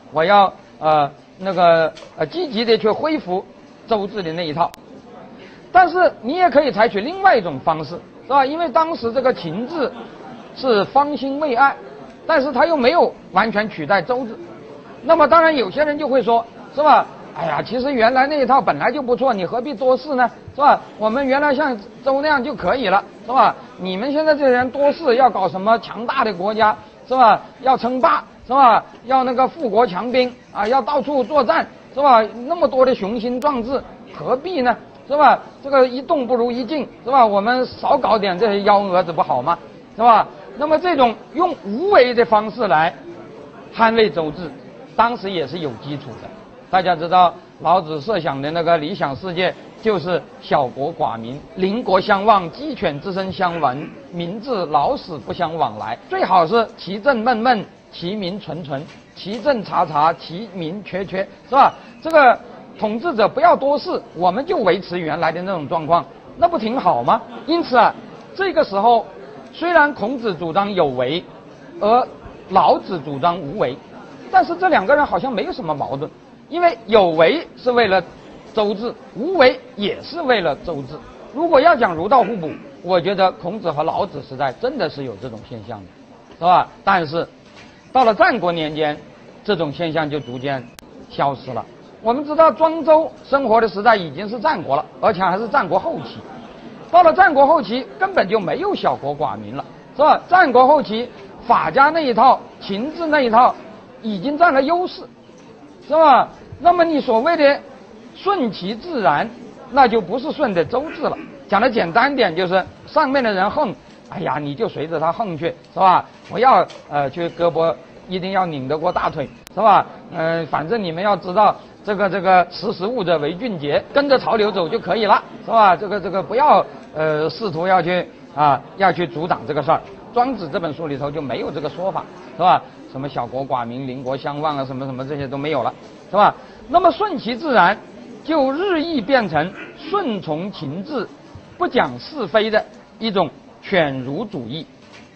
我要积极的去恢复周制的那一套。但是你也可以采取另外一种方式，是吧？因为当时这个秦制是方兴未艾，但是它又没有完全取代周制。那么当然有些人就会说，是吧？哎呀，其实原来那一套本来就不错，你何必多试呢？是吧？我们原来像周那样就可以了，是吧？你们现在这些人多试，要搞什么强大的国家，是吧？要称霸，是吧？要那个富国强兵啊，要到处作战，是吧？那么多的雄心壮志，何必呢？是吧？这个一动不如一静，是吧？我们少搞点这些幺蛾子不好吗？是吧？那么这种用无为的方式来捍卫周制，当时也是有基础的。大家知道老子设想的那个理想世界就是小国寡民，邻国相望，鸡犬之声相闻，民至老死不相往来。最好是其政闷闷，其民纯纯，其政察察，其民缺缺，是吧？这个统治者不要多事，我们就维持原来的那种状况，那不挺好吗？因此啊，这个时候虽然孔子主张有为，而老子主张无为，但是这两个人好像没有什么矛盾。因为有为是为了周制，无为也是为了周制。如果要讲儒道互补，我觉得孔子和老子时代真的是有这种现象的，是吧？但是到了战国年间，这种现象就逐渐消失了。我们知道庄周生活的时代已经是战国了，而且还是战国后期。到了战国后期，根本就没有小国寡民了，是吧？战国后期，法家那一套、秦制那一套已经占了优势，是吧？那么你所谓的顺其自然，那就不是顺的周制了。讲的简单点，就是上面的人横，哎呀，你就随着他横去，是吧？不要去胳膊一定要拧得过大腿，是吧？反正你们要知道，这个识时务者为俊杰，跟着潮流走就可以了，是吧？这个不要试图要去阻挡这个事儿。庄子这本书里头就没有这个说法，是吧？什么小国寡民、邻国相望啊，什么什么这些都没有了，是吧？那么顺其自然，就日益变成顺从秦制、不讲是非的一种犬儒主义。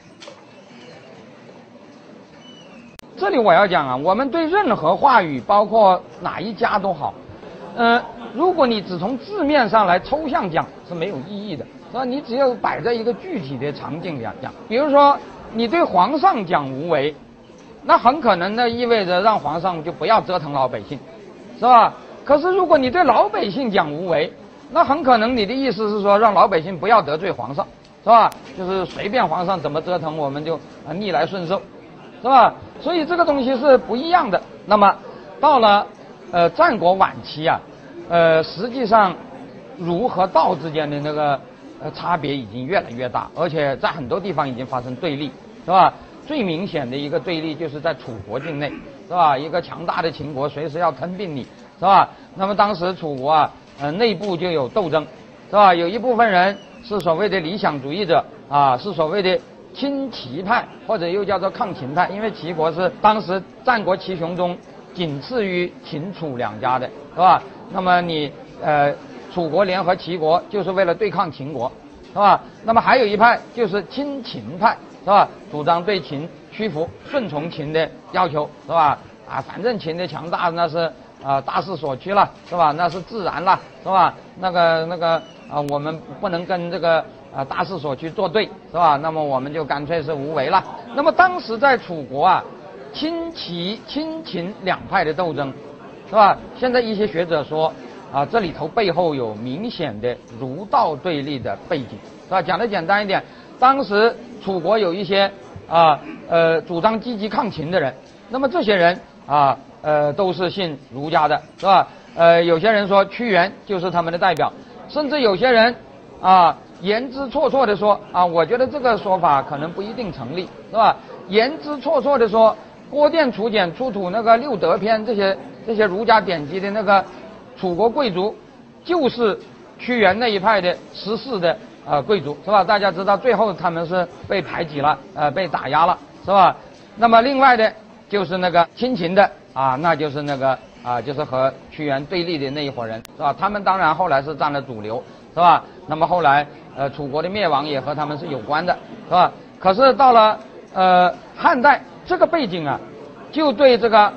这里我要讲啊，我们对任何话语，包括哪一家都好，如果你只从字面上来抽象讲是没有意义的，是吧？你只有摆在一个具体的场景里讲，比如说你对皇上讲无为，那很可能呢意味着让皇上就不要折腾老百姓，是吧？可是如果你对老百姓讲无为，那很可能你的意思是说让老百姓不要得罪皇上，是吧？就是随便皇上怎么折腾，我们就逆来顺受，是吧？所以这个东西是不一样的。那么到了战国晚期啊，实际上儒和道之间的那个差别已经越来越大，而且在很多地方已经发生对立，是吧？最明显的一个对立就是在楚国境内，是吧？一个强大的秦国随时要吞并你，是吧？那么当时楚国啊，内部就有斗争，是吧？有一部分人是所谓的理想主义者啊，是所谓的亲齐派，或者又叫做抗秦派，因为齐国是当时战国七雄中仅次于秦楚两家的，是吧？那么你楚国联合齐国就是为了对抗秦国，是吧？那么还有一派就是亲秦派，是吧？主张对秦屈服，顺从秦的要求，是吧？啊，反正秦的强大那是大势所趋了，是吧？那是自然了，是吧？那个我们不能跟这个大势所趋作对，是吧？那么我们就干脆是无为了。那么当时在楚国啊，亲齐、亲秦两派的斗争，是吧？现在一些学者说这里头背后有明显的儒道对立的背景，是吧？讲得简单一点，当时楚国有一些主张积极抗秦的人，那么这些人都是信儒家的，是吧？有些人说屈原就是他们的代表，甚至有些人言之错错的说我觉得这个说法可能不一定成立，是吧？言之错错的说郭店楚简出土那个六德篇这些儒家典籍的那个楚国贵族就是屈原那一派的十四的贵族，是吧？大家知道最后他们是被排挤了，被打压了，是吧？那么另外的就是那个亲秦的那就是那个就是和屈原对立的那一伙人，是吧？他们当然后来是占了主流，是吧？那么后来楚国的灭亡也和他们是有关的，是吧？可是到了汉代，这个背景就对这个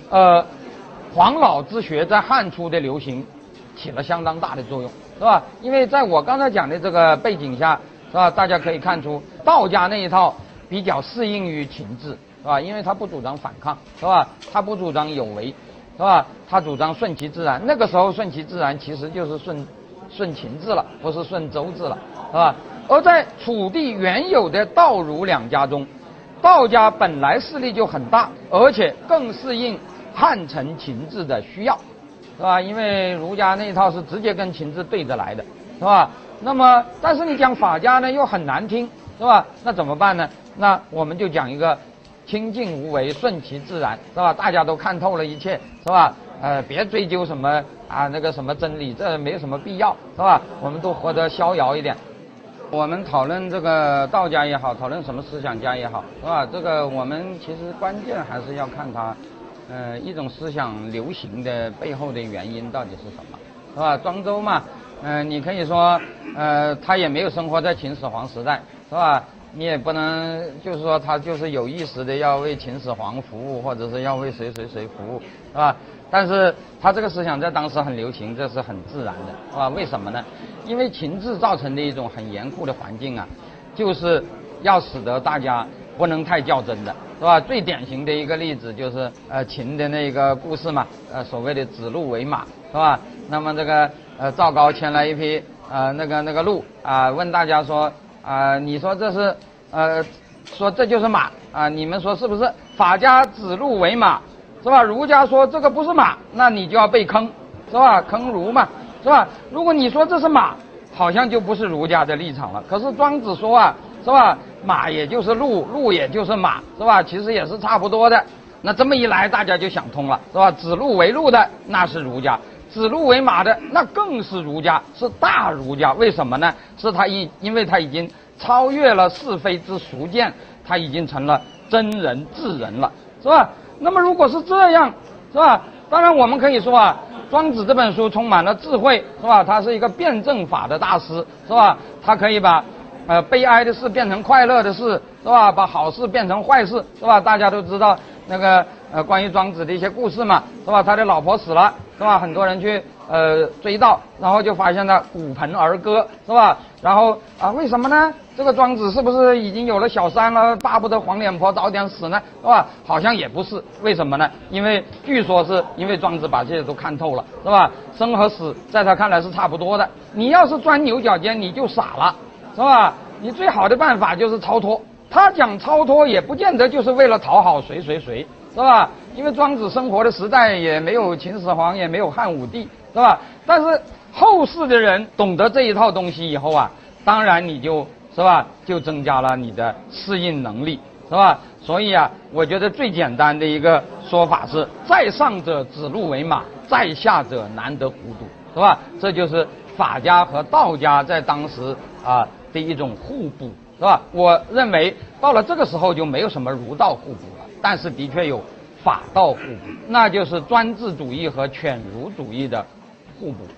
黄老之学在汉初的流行起了相当大的作用，是吧？因为在我刚才讲的这个背景下，是吧？大家可以看出道家那一套比较适应于情志，是吧？因为他不主张反抗，是吧？他不主张有为，是吧？他主张顺其自然。那个时候顺其自然其实就是顺情志了，不是顺周制了，是吧？而在楚地原有的道儒两家中，道家本来势力就很大，而且更适应汉承情志的需要，是吧？因为儒家那一套是直接跟情志对着来的，是吧？那么，但是你讲法家呢又很难听，是吧？那怎么办呢？那我们就讲一个清静无为，顺其自然，是吧？大家都看透了一切，是吧？别追究什么那个什么真理，这没什么必要，是吧？我们都活得逍遥一点。我们讨论这个道家也好，讨论什么思想家也好，是吧？这个我们其实关键还是要看它，一种思想流行的背后的原因到底是什么，是吧？庄周嘛，你可以说，他也没有生活在秦始皇时代，是吧？你也不能就是说他就是有意识的要为秦始皇服务，或者是要为谁服务，是吧？但是他这个思想在当时很流行，这是很自然的，是吧？为什么呢？因为秦制造成的一种很严酷的环境啊，就是要使得大家不能太较真的，是吧？最典型的一个例子就是秦的那个故事嘛，所谓的指鹿为马，是吧？那么这个赵高牵来一匹那个鹿问大家说你说这是说这就是马你们说是不是？法家指鹿为马，是吧？儒家说这个不是马，那你就要被坑，是吧？坑儒嘛，是吧？如果你说这是马，好像就不是儒家的立场了。可是庄子说是吧？马也就是鹿，鹿也就是马，是吧？其实也是差不多的。那这么一来，大家就想通了，是吧？指鹿为鹿的那是儒家，指鹿为马的那更是儒家，是大儒家。为什么呢？是因为他已经超越了是非之俗见，他已经成了真人智人了，是吧？那么如果是这样，是吧？当然我们可以说庄子这本书充满了智慧，是吧？他是一个辩证法的大师，是吧？他可以把悲哀的事变成快乐的事，是吧？把好事变成坏事，是吧？大家都知道那个关于庄子的一些故事嘛，是吧？他的老婆死了，是吧？很多人去追悼，然后就发现他骨盆儿歌，是吧？然后为什么呢？这个庄子是不是已经有了小三了，巴不得黄脸婆早点死呢？是吧？好像也不是，为什么呢？因为据说是因为庄子把这些都看透了，是吧？生和死在他看来是差不多的。你要是钻牛角尖，你就傻了，是吧？你最好的办法就是超脱。他讲超脱也不见得就是为了讨好谁，是吧？因为庄子生活的时代也没有秦始皇，也没有汉武帝，是吧？但是后世的人懂得这一套东西以后当然你就是吧，就增加了你的适应能力，是吧？所以我觉得最简单的一个说法是：在上者指鹿为马，在下者难得糊涂，是吧？这就是法家和道家在当时的一种互补，是吧？我认为到了这个时候就没有什么儒道互补了，但是的确有法道互补，那就是专制主义和犬儒主义的互补。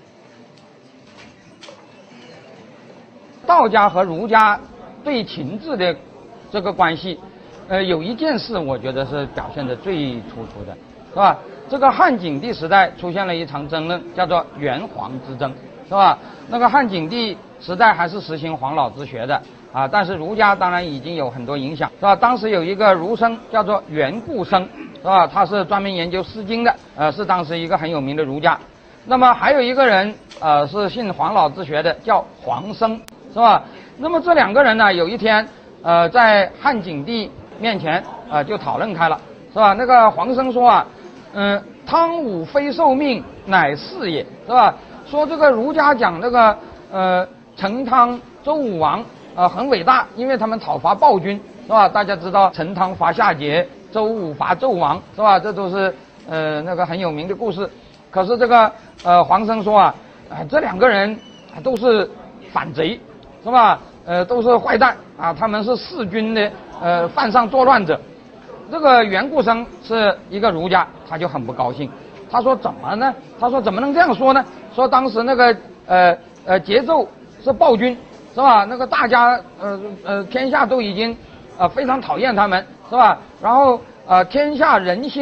道家和儒家对情志的这个关系，有一件事我觉得是表现得最突出的，是吧？这个汉景帝时代出现了一场争论，叫做元黄之争，是吧？那个汉景帝时代还是实行黄老之学的但是儒家当然已经有很多影响，是吧？当时有一个儒生叫做袁固生，是吧？他是专门研究《诗经》的，是当时一个很有名的儒家。那么还有一个人，是信黄老之学的，叫黄生，是吧？那么这两个人呢，有一天，在汉景帝面前，就讨论开了，是吧？那个黄生说汤武非受命，乃是也，是吧？说这个儒家讲这个陈汤周武王很伟大，因为他们讨伐暴君，是吧？大家知道陈汤伐夏桀，周武伐纣王，是吧？这都是那个很有名的故事。可是这个黄生说这两个人都是反贼，是吧？都是坏蛋他们是弑君的犯上作乱者。这个袁固生是一个儒家，他就很不高兴，他说怎么呢？他说怎么能这样说呢？说当时那个桀纣是暴君，是吧？那个大家天下都已经非常讨厌他们，是吧？然后天下人心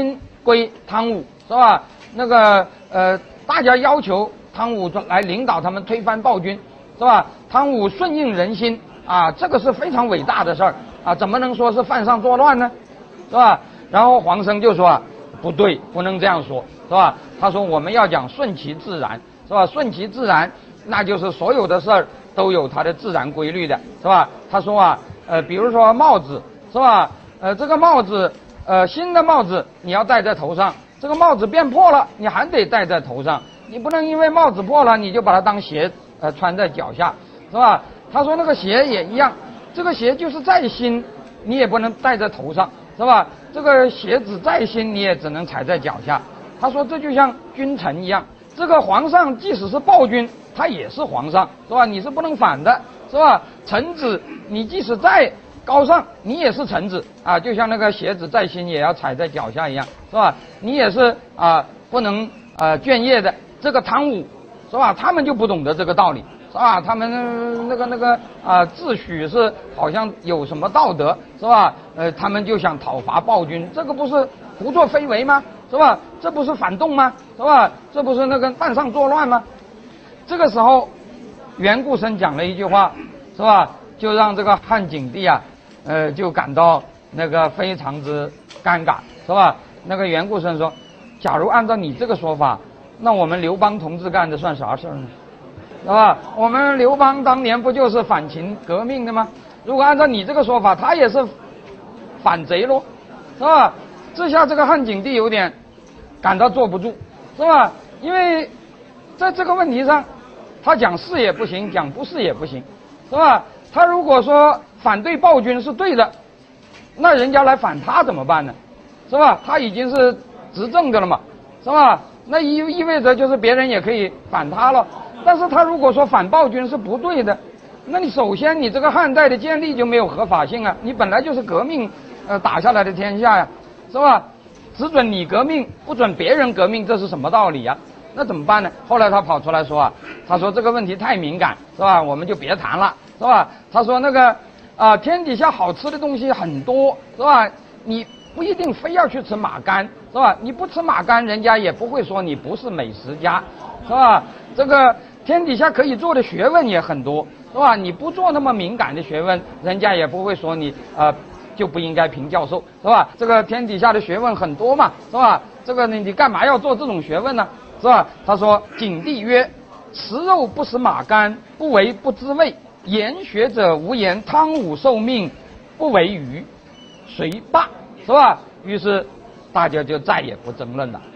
归汤武，是吧？那个大家要求汤武来领导他们推翻暴君，是吧？汤武顺应人心啊，这个是非常伟大的事儿啊，怎么能说是犯上作乱呢？是吧？然后黄生就说不对，不能这样说，是吧？他说我们要讲顺其自然，是吧？顺其自然，那就是所有的事儿都有它的自然规律的，是吧？他说比如说帽子，是吧？这个帽子，新的帽子你要戴在头上，这个帽子变破了，你还得戴在头上，你不能因为帽子破了你就把它当鞋穿在脚下，是吧？他说那个鞋也一样，这个鞋就是再新，你也不能戴在头上，是吧？这个鞋子再新，你也只能踩在脚下。他说这就像君臣一样，这个皇上即使是暴君，他也是皇上，是吧？你是不能反的，是吧？臣子，你即使再高尚，你也是臣子啊，就像那个鞋子再新也要踩在脚下一样，是吧？你也是不能倦业的。这个汤武，是吧？他们就不懂得这个道理，是吧？他们那个自诩是好像有什么道德，是吧？他们就想讨伐暴君，这个不是胡作非为吗？是吧？这不是反动吗？是吧？这不是那个犯上作乱吗？这个时候，袁固生讲了一句话，是吧？就让这个汉景帝就感到那个非常之尴尬，是吧？那个袁固生说，假如按照你这个说法，那我们刘邦同志干的算啥事儿呢？是吧？我们刘邦当年不就是反秦革命的吗？如果按照你这个说法，他也是反贼咯，是吧？这下这个汉景帝有点感到坐不住，是吧？因为在这个问题上，他讲是也不行，讲不是也不行，是吧？他如果说反对暴君是对的，那人家来反他怎么办呢？是吧？他已经是执政的了嘛，是吧？那意味着就是别人也可以反他了。但是他如果说反暴君是不对的，那你首先你这个汉代的建立就没有合法性啊，你本来就是革命打下来的天下呀，是吧？只准你革命，不准别人革命，这是什么道理啊？那怎么办呢？后来他跑出来说他说这个问题太敏感，是吧？我们就别谈了，是吧？他说那个天底下好吃的东西很多，是吧？你不一定非要去吃马肝，是吧？你不吃马肝，人家也不会说你不是美食家，是吧？这个天底下可以做的学问也很多，是吧？你不做那么敏感的学问，人家也不会说你就不应该评教授，是吧？这个天底下的学问很多嘛，是吧？这个你干嘛要做这种学问呢？是吧？他说景帝曰：食肉不食马肝，不为不知味。言学者无言，汤武受命，不为愚，谁罢？是吧？于是大家就再也不争论了。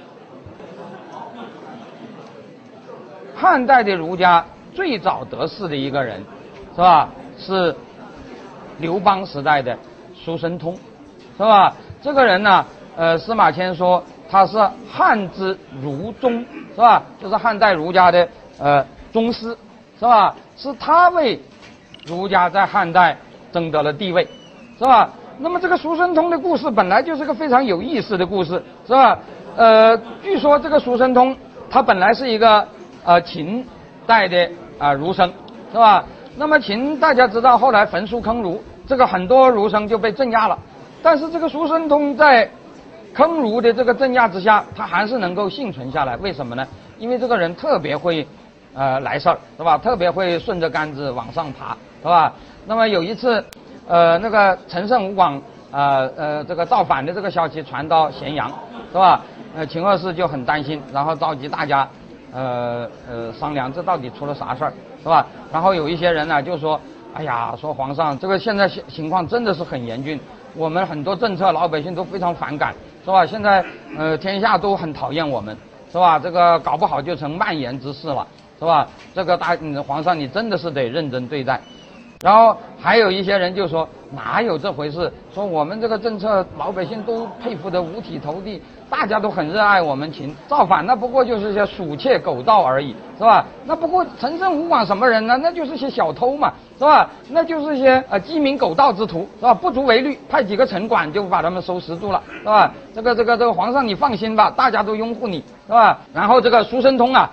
汉代的儒家最早得势的一个人，是吧？是刘邦时代的苏申通，是吧？这个人呢，司马迁说他是汉之儒宗，是吧？就是汉代儒家的宗师，是吧？是他为儒家在汉代争得了地位，是吧？那么这个苏申通的故事本来就是个非常有意思的故事，是吧？据说这个苏申通他本来是一个秦代的儒生，是吧？那么秦大家知道后来焚书坑儒，这个很多儒生就被镇压了，但是这个苏申通在坑儒的这个镇压之下，他还是能够幸存下来。为什么呢？因为这个人特别会来事儿，是吧？特别会顺着杆子往上爬，是吧？那么有一次那个陈胜吴广这个造反的这个消息传到咸阳，是吧？秦二世就很担心，然后召集大家商量这到底出了啥事儿，是吧？然后有一些人呢就说，哎呀，说皇上这个现在情况真的是很严峻，我们很多政策老百姓都非常反感，是吧？现在天下都很讨厌我们，是吧？这个搞不好就成蔓延之势了，是吧？这个皇上你真的是得认真对待。然后还有一些人就说哪有这回事，说我们这个政策老百姓都佩服得五体投地，大家都很热爱我们秦，造反那不过就是些鼠窃狗盗而已，是吧？那不过陈胜吴广什么人呢？那就是些小偷嘛，是吧？那就是些鸡鸣狗盗之徒，是吧？不足为虑，派几个城管就把他们收拾住了，是吧？这个皇上你放心吧，大家都拥护你，是吧？然后这个苏申通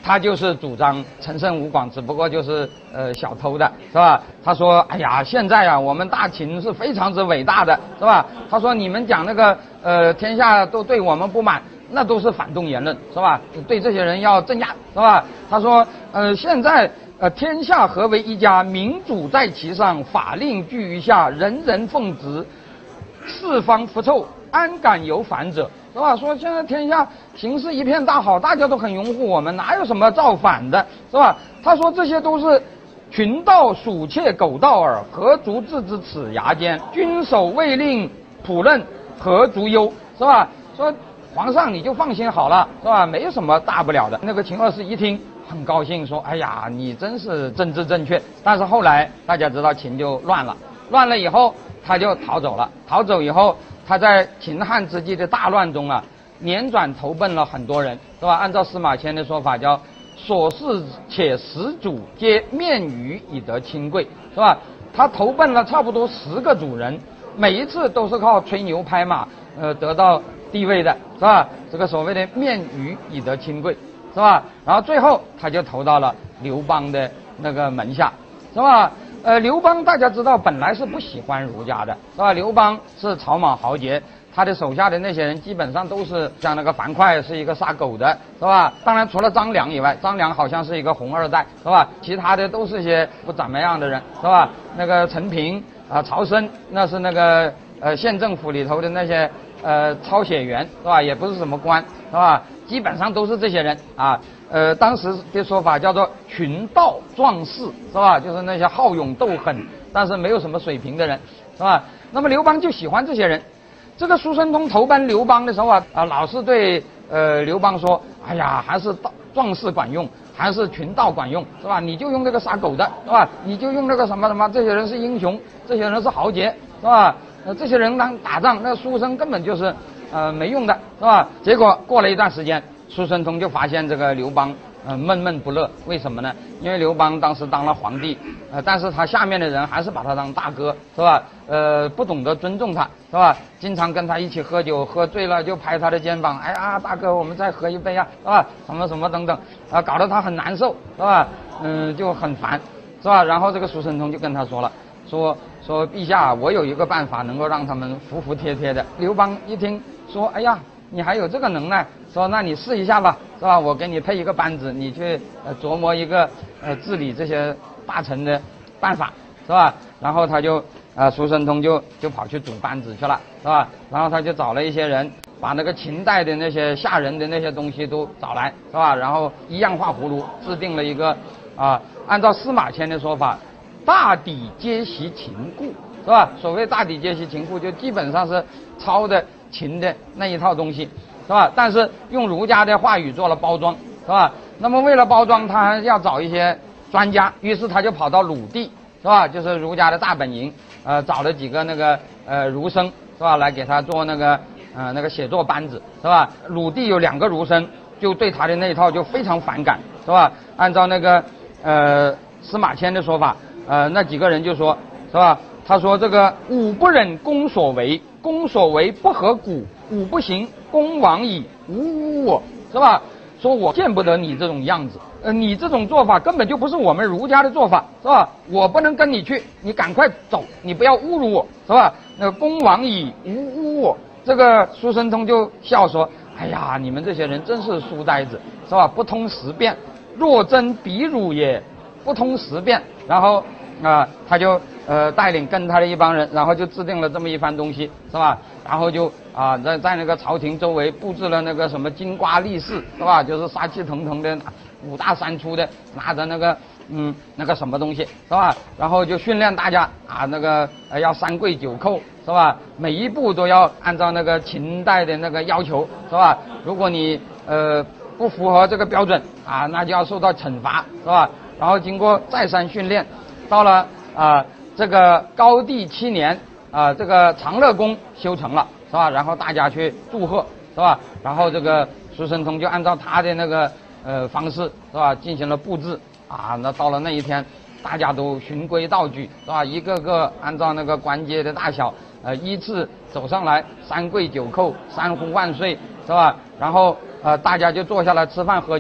他就是主张陈胜吴广只不过就是小偷的，是吧？他说，哎呀，现在啊，我们大秦是非常之伟大的，是吧？他说你们讲那个天下都对我们不满，那都是反动言论，是吧？对这些人要镇压，是吧？他说，现在天下合为一家，民主在其上，法令居于下，人人奉职，四方弗臭，安敢有反者？是吧？说现在天下形势一片大好，大家都很拥护我们，哪有什么造反的，是吧？他说这些都是群盗鼠窃狗盗耳，何足置之齿牙间？君守未令，仆任何足忧？是吧？说皇上你就放心好了，是吧？没有什么大不了的。那个秦二世一听很高兴，说：“哎呀，你真是政治正确。”但是后来大家知道秦就乱了，乱了以后他就逃走了。逃走以后，他在秦汉之际的大乱中啊，辗转投奔了很多人，是吧？按照司马迁的说法，叫所事且始祖皆面于以得亲贵，是吧？他投奔了差不多10个主人，每一次都是靠吹牛拍马，得到地位的，是吧？这个所谓的面于以得亲贵，是吧？然后最后他就投到了刘邦的那个门下，是吧？刘邦大家知道本来是不喜欢儒家的，是吧？刘邦是草莽豪杰，他的手下的那些人基本上都是像那个樊哙是一个杀狗的，是吧？当然除了张良以外，张良好像是一个红二代，是吧？其他的都是些不怎么样的人，是吧？那个陈平啊、曹参那是那个县政府里头的那些抄写员，是吧？也不是什么官，是吧？基本上都是这些人啊。当时的说法叫做群盗壮士，是吧？就是那些好勇斗狠，但是没有什么水平的人，是吧？那么刘邦就喜欢这些人。这个苏申通投奔刘邦的时候啊，老是对刘邦说：“哎呀，还是壮士管用，还是群盗管用，是吧？你就用这个杀狗的，是吧？你就用那个什么什么，这些人是英雄，这些人是豪杰，是吧？这些人当打仗，那个苏生根本就是没用的，是吧？结果过了一段时间，苏申通就发现这个刘邦闷闷不乐，为什么呢？因为刘邦当时当了皇帝，但是他下面的人还是把他当大哥，是吧？不懂得尊重他，是吧？经常跟他一起喝酒，喝醉了就拍他的肩膀，哎呀，大哥，我们再喝一杯啊，是吧？什么什么等等，搞得他很难受，是吧？就很烦，是吧？然后这个苏申通就跟他说了，说陛下，我有一个办法能够让他们服服帖帖的。刘邦一听说，哎呀，你还有这个能耐，说那你试一下吧，是吧？我给你配一个班子，你去琢磨一个治理这些大臣的办法，是吧？然后他就苏申通就跑去组班子去了，是吧？然后他就找了一些人，把那个秦代的那些吓人的那些东西都找来，是吧？然后一样画葫芦，制定了一个按照司马迁的说法，大抵皆习秦故，是吧？所谓大抵皆习秦故，就基本上是抄的秦的那一套东西，是吧？但是用儒家的话语做了包装，是吧？那么为了包装，他还要找一些专家，于是他就跑到鲁地，是吧？就是儒家的大本营，找了几个那个儒生，是吧？来给他做那个写作班子，是吧？鲁地有2个儒生，就对他的那一套就非常反感，是吧？按照那个司马迁的说法，那几个人就说，是吧？他说这个吾不忍公所为，公所为不合古，吾不行，公往矣，吾我，是吧？说我见不得你这种样子，你这种做法根本就不是我们儒家的做法，是吧？我不能跟你去，你赶快走，你不要侮辱我，是吧？那个公往矣，吾我。这个苏申通就笑说：“哎呀，你们这些人真是书呆子，是吧？不通识变，若真比汝也，不通识变。”然后他就带领跟他的一帮人，然后就制定了这么一番东西，是吧？然后就在那个朝廷周围布置了那个什么金瓜力士，是吧？就是杀气腾腾的5大3粗的，拿着那个什么东西，是吧？然后就训练大家那个要3跪9叩，是吧？每一步都要按照那个秦代的那个要求，是吧？如果你不符合这个标准那就要受到惩罚，是吧？然后经过再三训练，到了这个高帝7年这个长乐宫修成了，是吧？然后大家去祝贺，是吧？然后这个苏申通就按照他的那个方式，是吧？进行了布置那到了那一天，大家都循规蹈矩，是吧？一个个按照那个官阶的大小依次走上来，3跪9叩，3呼万岁，是吧？然后大家就坐下来吃饭喝酒，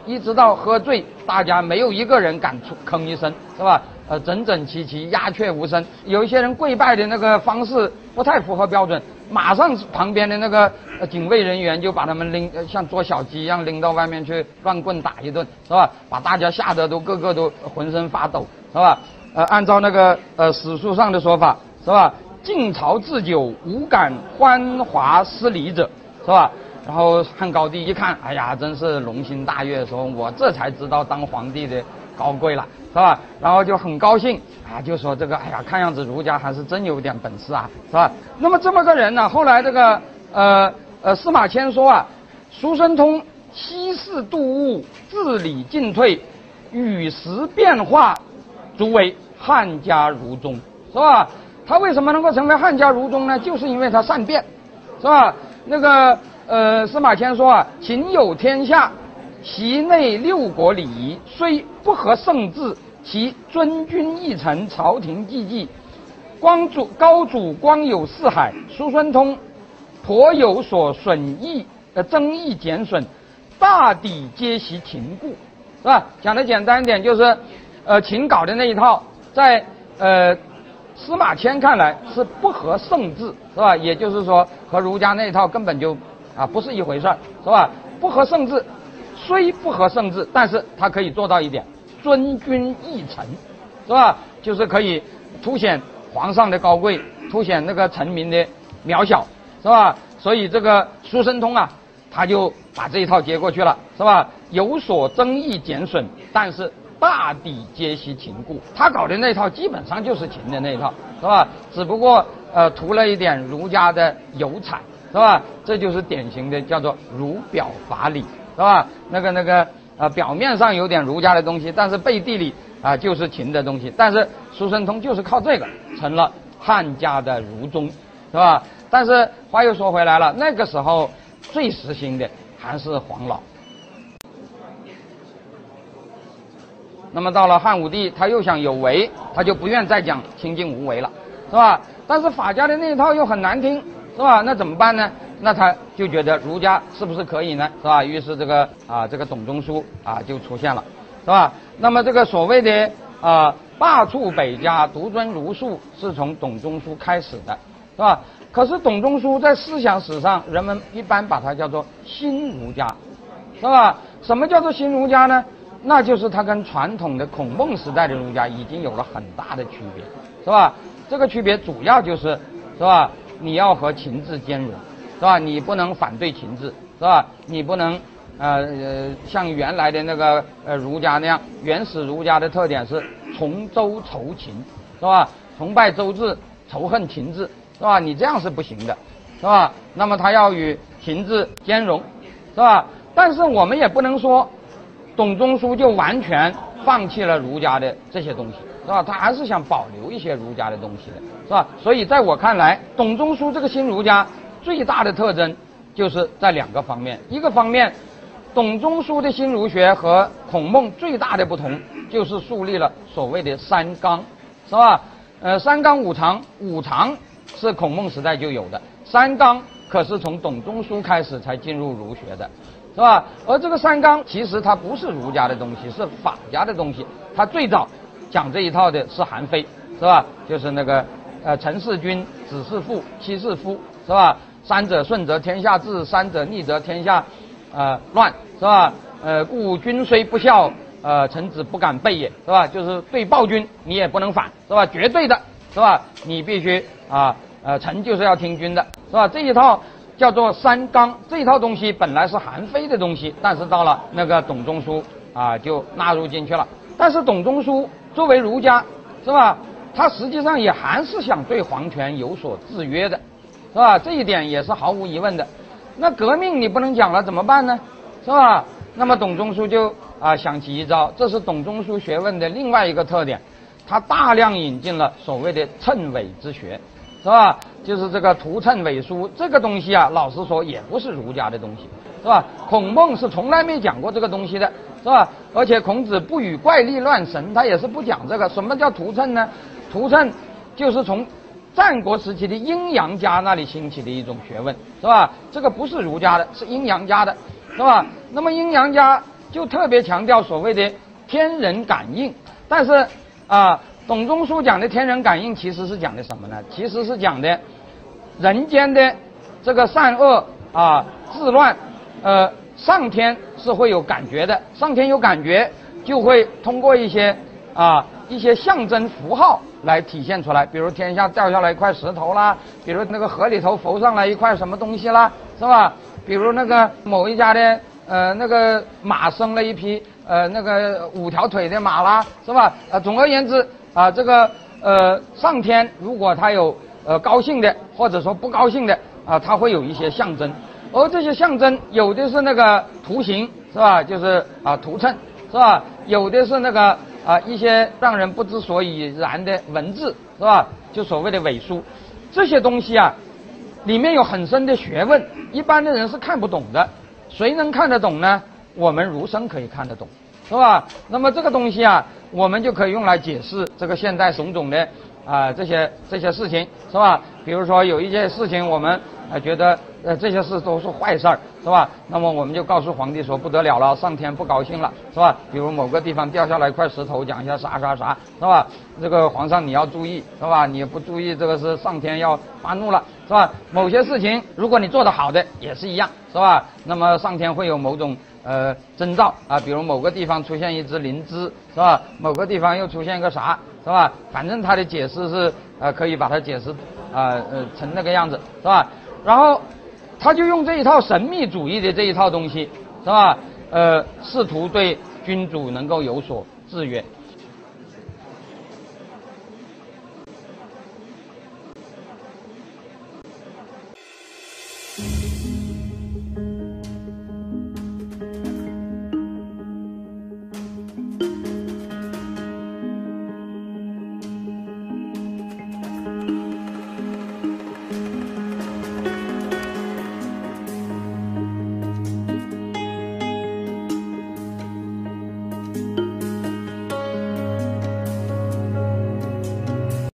一直到喝醉，大家没有一个人敢吭一声，是吧？整整齐齐，鸦雀无声。有一些人跪拜的那个方式不太符合标准，马上旁边的那个警卫人员就把他们拎，像捉小鸡一样拎到外面去乱棍打一顿，是吧？把大家吓得都个个都浑身发抖，是吧？按照那个史书上的说法，是吧？晋朝置酒，无敢欢华失礼者，是吧？然后汉高帝一看，哎呀，真是龙心大悦，说我这才知道当皇帝的高贵了，是吧？然后就很高兴啊，就说这个，哎呀，看样子儒家还是真有点本事啊，是吧？那么这么个人呢，后来这个司马迁说啊，苏申通稀释度物，治理进退，与时变化，足为汉家儒宗，是吧？他为什么能够成为汉家儒宗呢？就是因为他善变，是吧？那个司马迁说啊，秦有天下，其内六国礼仪，虽不合圣制，其尊君义臣，朝廷济济。高祖光有四海，苏孙通颇有所损益，增益减损，大抵皆其秦故，是吧？讲的简单一点，就是秦搞的那一套，在司马迁看来是不合圣制，是吧？也就是说，和儒家那一套根本就不是一回事儿，是吧？不合圣制，虽不合圣制，但是他可以做到一点，尊君义臣，是吧？就是可以凸显皇上的高贵，凸显那个臣民的渺小，是吧？所以这个苏申通啊，他就把这一套接过去了，是吧？有所增益减损，但是大抵皆其秦故。他搞的那套基本上就是秦的那一套，是吧？只不过涂了一点儒家的油彩，是吧？这就是典型的叫做儒表法理，是吧？那个表面上有点儒家的东西，但是背地里就是秦的东西。但是苏申通就是靠这个成了汉家的儒宗，是吧？但是话又说回来了，那个时候最实行的还是黄老。那么到了汉武帝，他又想有为，他就不愿再讲清静无为了，是吧？但是法家的那一套又很难听，是吧？那怎么办呢？那他就觉得儒家是不是可以呢？是吧？于是这个董仲舒就出现了，是吧？那么这个所谓的罢黜百家，独尊儒术，是从董仲舒开始的，是吧？可是董仲舒在思想史上，人们一般把它叫做新儒家，是吧？什么叫做新儒家呢？那就是他跟传统的孔孟时代的儒家已经有了很大的区别，是吧？这个区别主要就是，是吧？你要和秦制兼容，是吧？你不能反对秦制，是吧？你不能像原来的那个儒家那样，原始儒家的特点是崇周仇秦，是吧？崇拜周制，仇恨秦制，是吧？你这样是不行的，是吧？那么他要与秦制兼容，是吧？但是我们也不能说董仲舒就完全放弃了儒家的这些东西，是吧？他还是想保留一些儒家的东西的，是吧？所以在我看来，董仲舒这个新儒家最大的特征就是在两个方面。一个方面，董仲舒的新儒学和孔孟最大的不同就是树立了所谓的三纲，是吧？三纲五常，五常是孔孟时代就有的，三纲可是从董仲舒开始才进入儒学的，是吧？而这个三纲其实它不是儒家的东西，是法家的东西。它最早讲这一套的是韩非，是吧？就是那个臣事君，子事父，妻事夫，是吧？三者顺则天下治，三者逆则天下乱，是吧？故君虽不孝，臣子不敢背也，是吧？就是对暴君你也不能反，是吧？绝对的，是吧？你必须臣就是要听君的，是吧？这一套叫做三纲，这一套东西本来是韩非的东西，但是到了那个董仲舒就纳入进去了。但是董仲舒作为儒家，是吧？他实际上也还是想对皇权有所制约的，是吧？这一点也是毫无疑问的。那革命你不能讲了，怎么办呢？是吧？那么董仲舒就想起一招，这是董仲舒学问的另外一个特点，他大量引进了所谓的谶纬之学，是吧？就是这个图谶纬书这个东西老实说也不是儒家的东西，是吧？孔孟是从来没讲过这个东西的，是吧？而且孔子不与怪力乱神，他也是不讲这个。什么叫图谶呢？图谶就是从战国时期的阴阳家那里兴起的一种学问，是吧？这个不是儒家的，是阴阳家的，是吧？那么阴阳家就特别强调所谓的天人感应。但是董仲舒讲的天人感应其实是讲的什么呢？其实是讲的人间的这个善恶自乱，上天是会有感觉的，上天有感觉就会通过一些象征符号来体现出来，比如天下掉下来一块石头啦，比如那个河里头浮上来一块什么东西啦，是吧？比如那个某一家的那个马生了一匹那个5条腿的马啦，是吧？总而言之这个上天如果他有高兴的或者说不高兴的他会有一些象征，而这些象征有的是那个图形，是吧？就是图谶，是吧？有的是那个一些让人不知所以然的文字，是吧？就所谓的伪书，这些东西里面有很深的学问，一般的人是看不懂的。谁能看得懂呢？我们儒生可以看得懂，是吧？那么这个东西我们就可以用来解释这个现代种种的这些事情，是吧？比如说有一些事情我们觉得这些事都是坏事儿，是吧？那么我们就告诉皇帝说不得了了，上天不高兴了，是吧？比如某个地方掉下来一块石头，讲一下啥，是吧？这个皇上你要注意，是吧？你不注意，这个是上天要发怒了，是吧？某些事情如果你做得好的也是一样，是吧？那么上天会有某种征兆比如某个地方出现一只灵芝，是吧？某个地方又出现个啥，是吧？反正他的解释是可以把它解释成那个样子，是吧？然后他就用这一套神秘主义的这一套东西，是吧？试图对君主能够有所制约。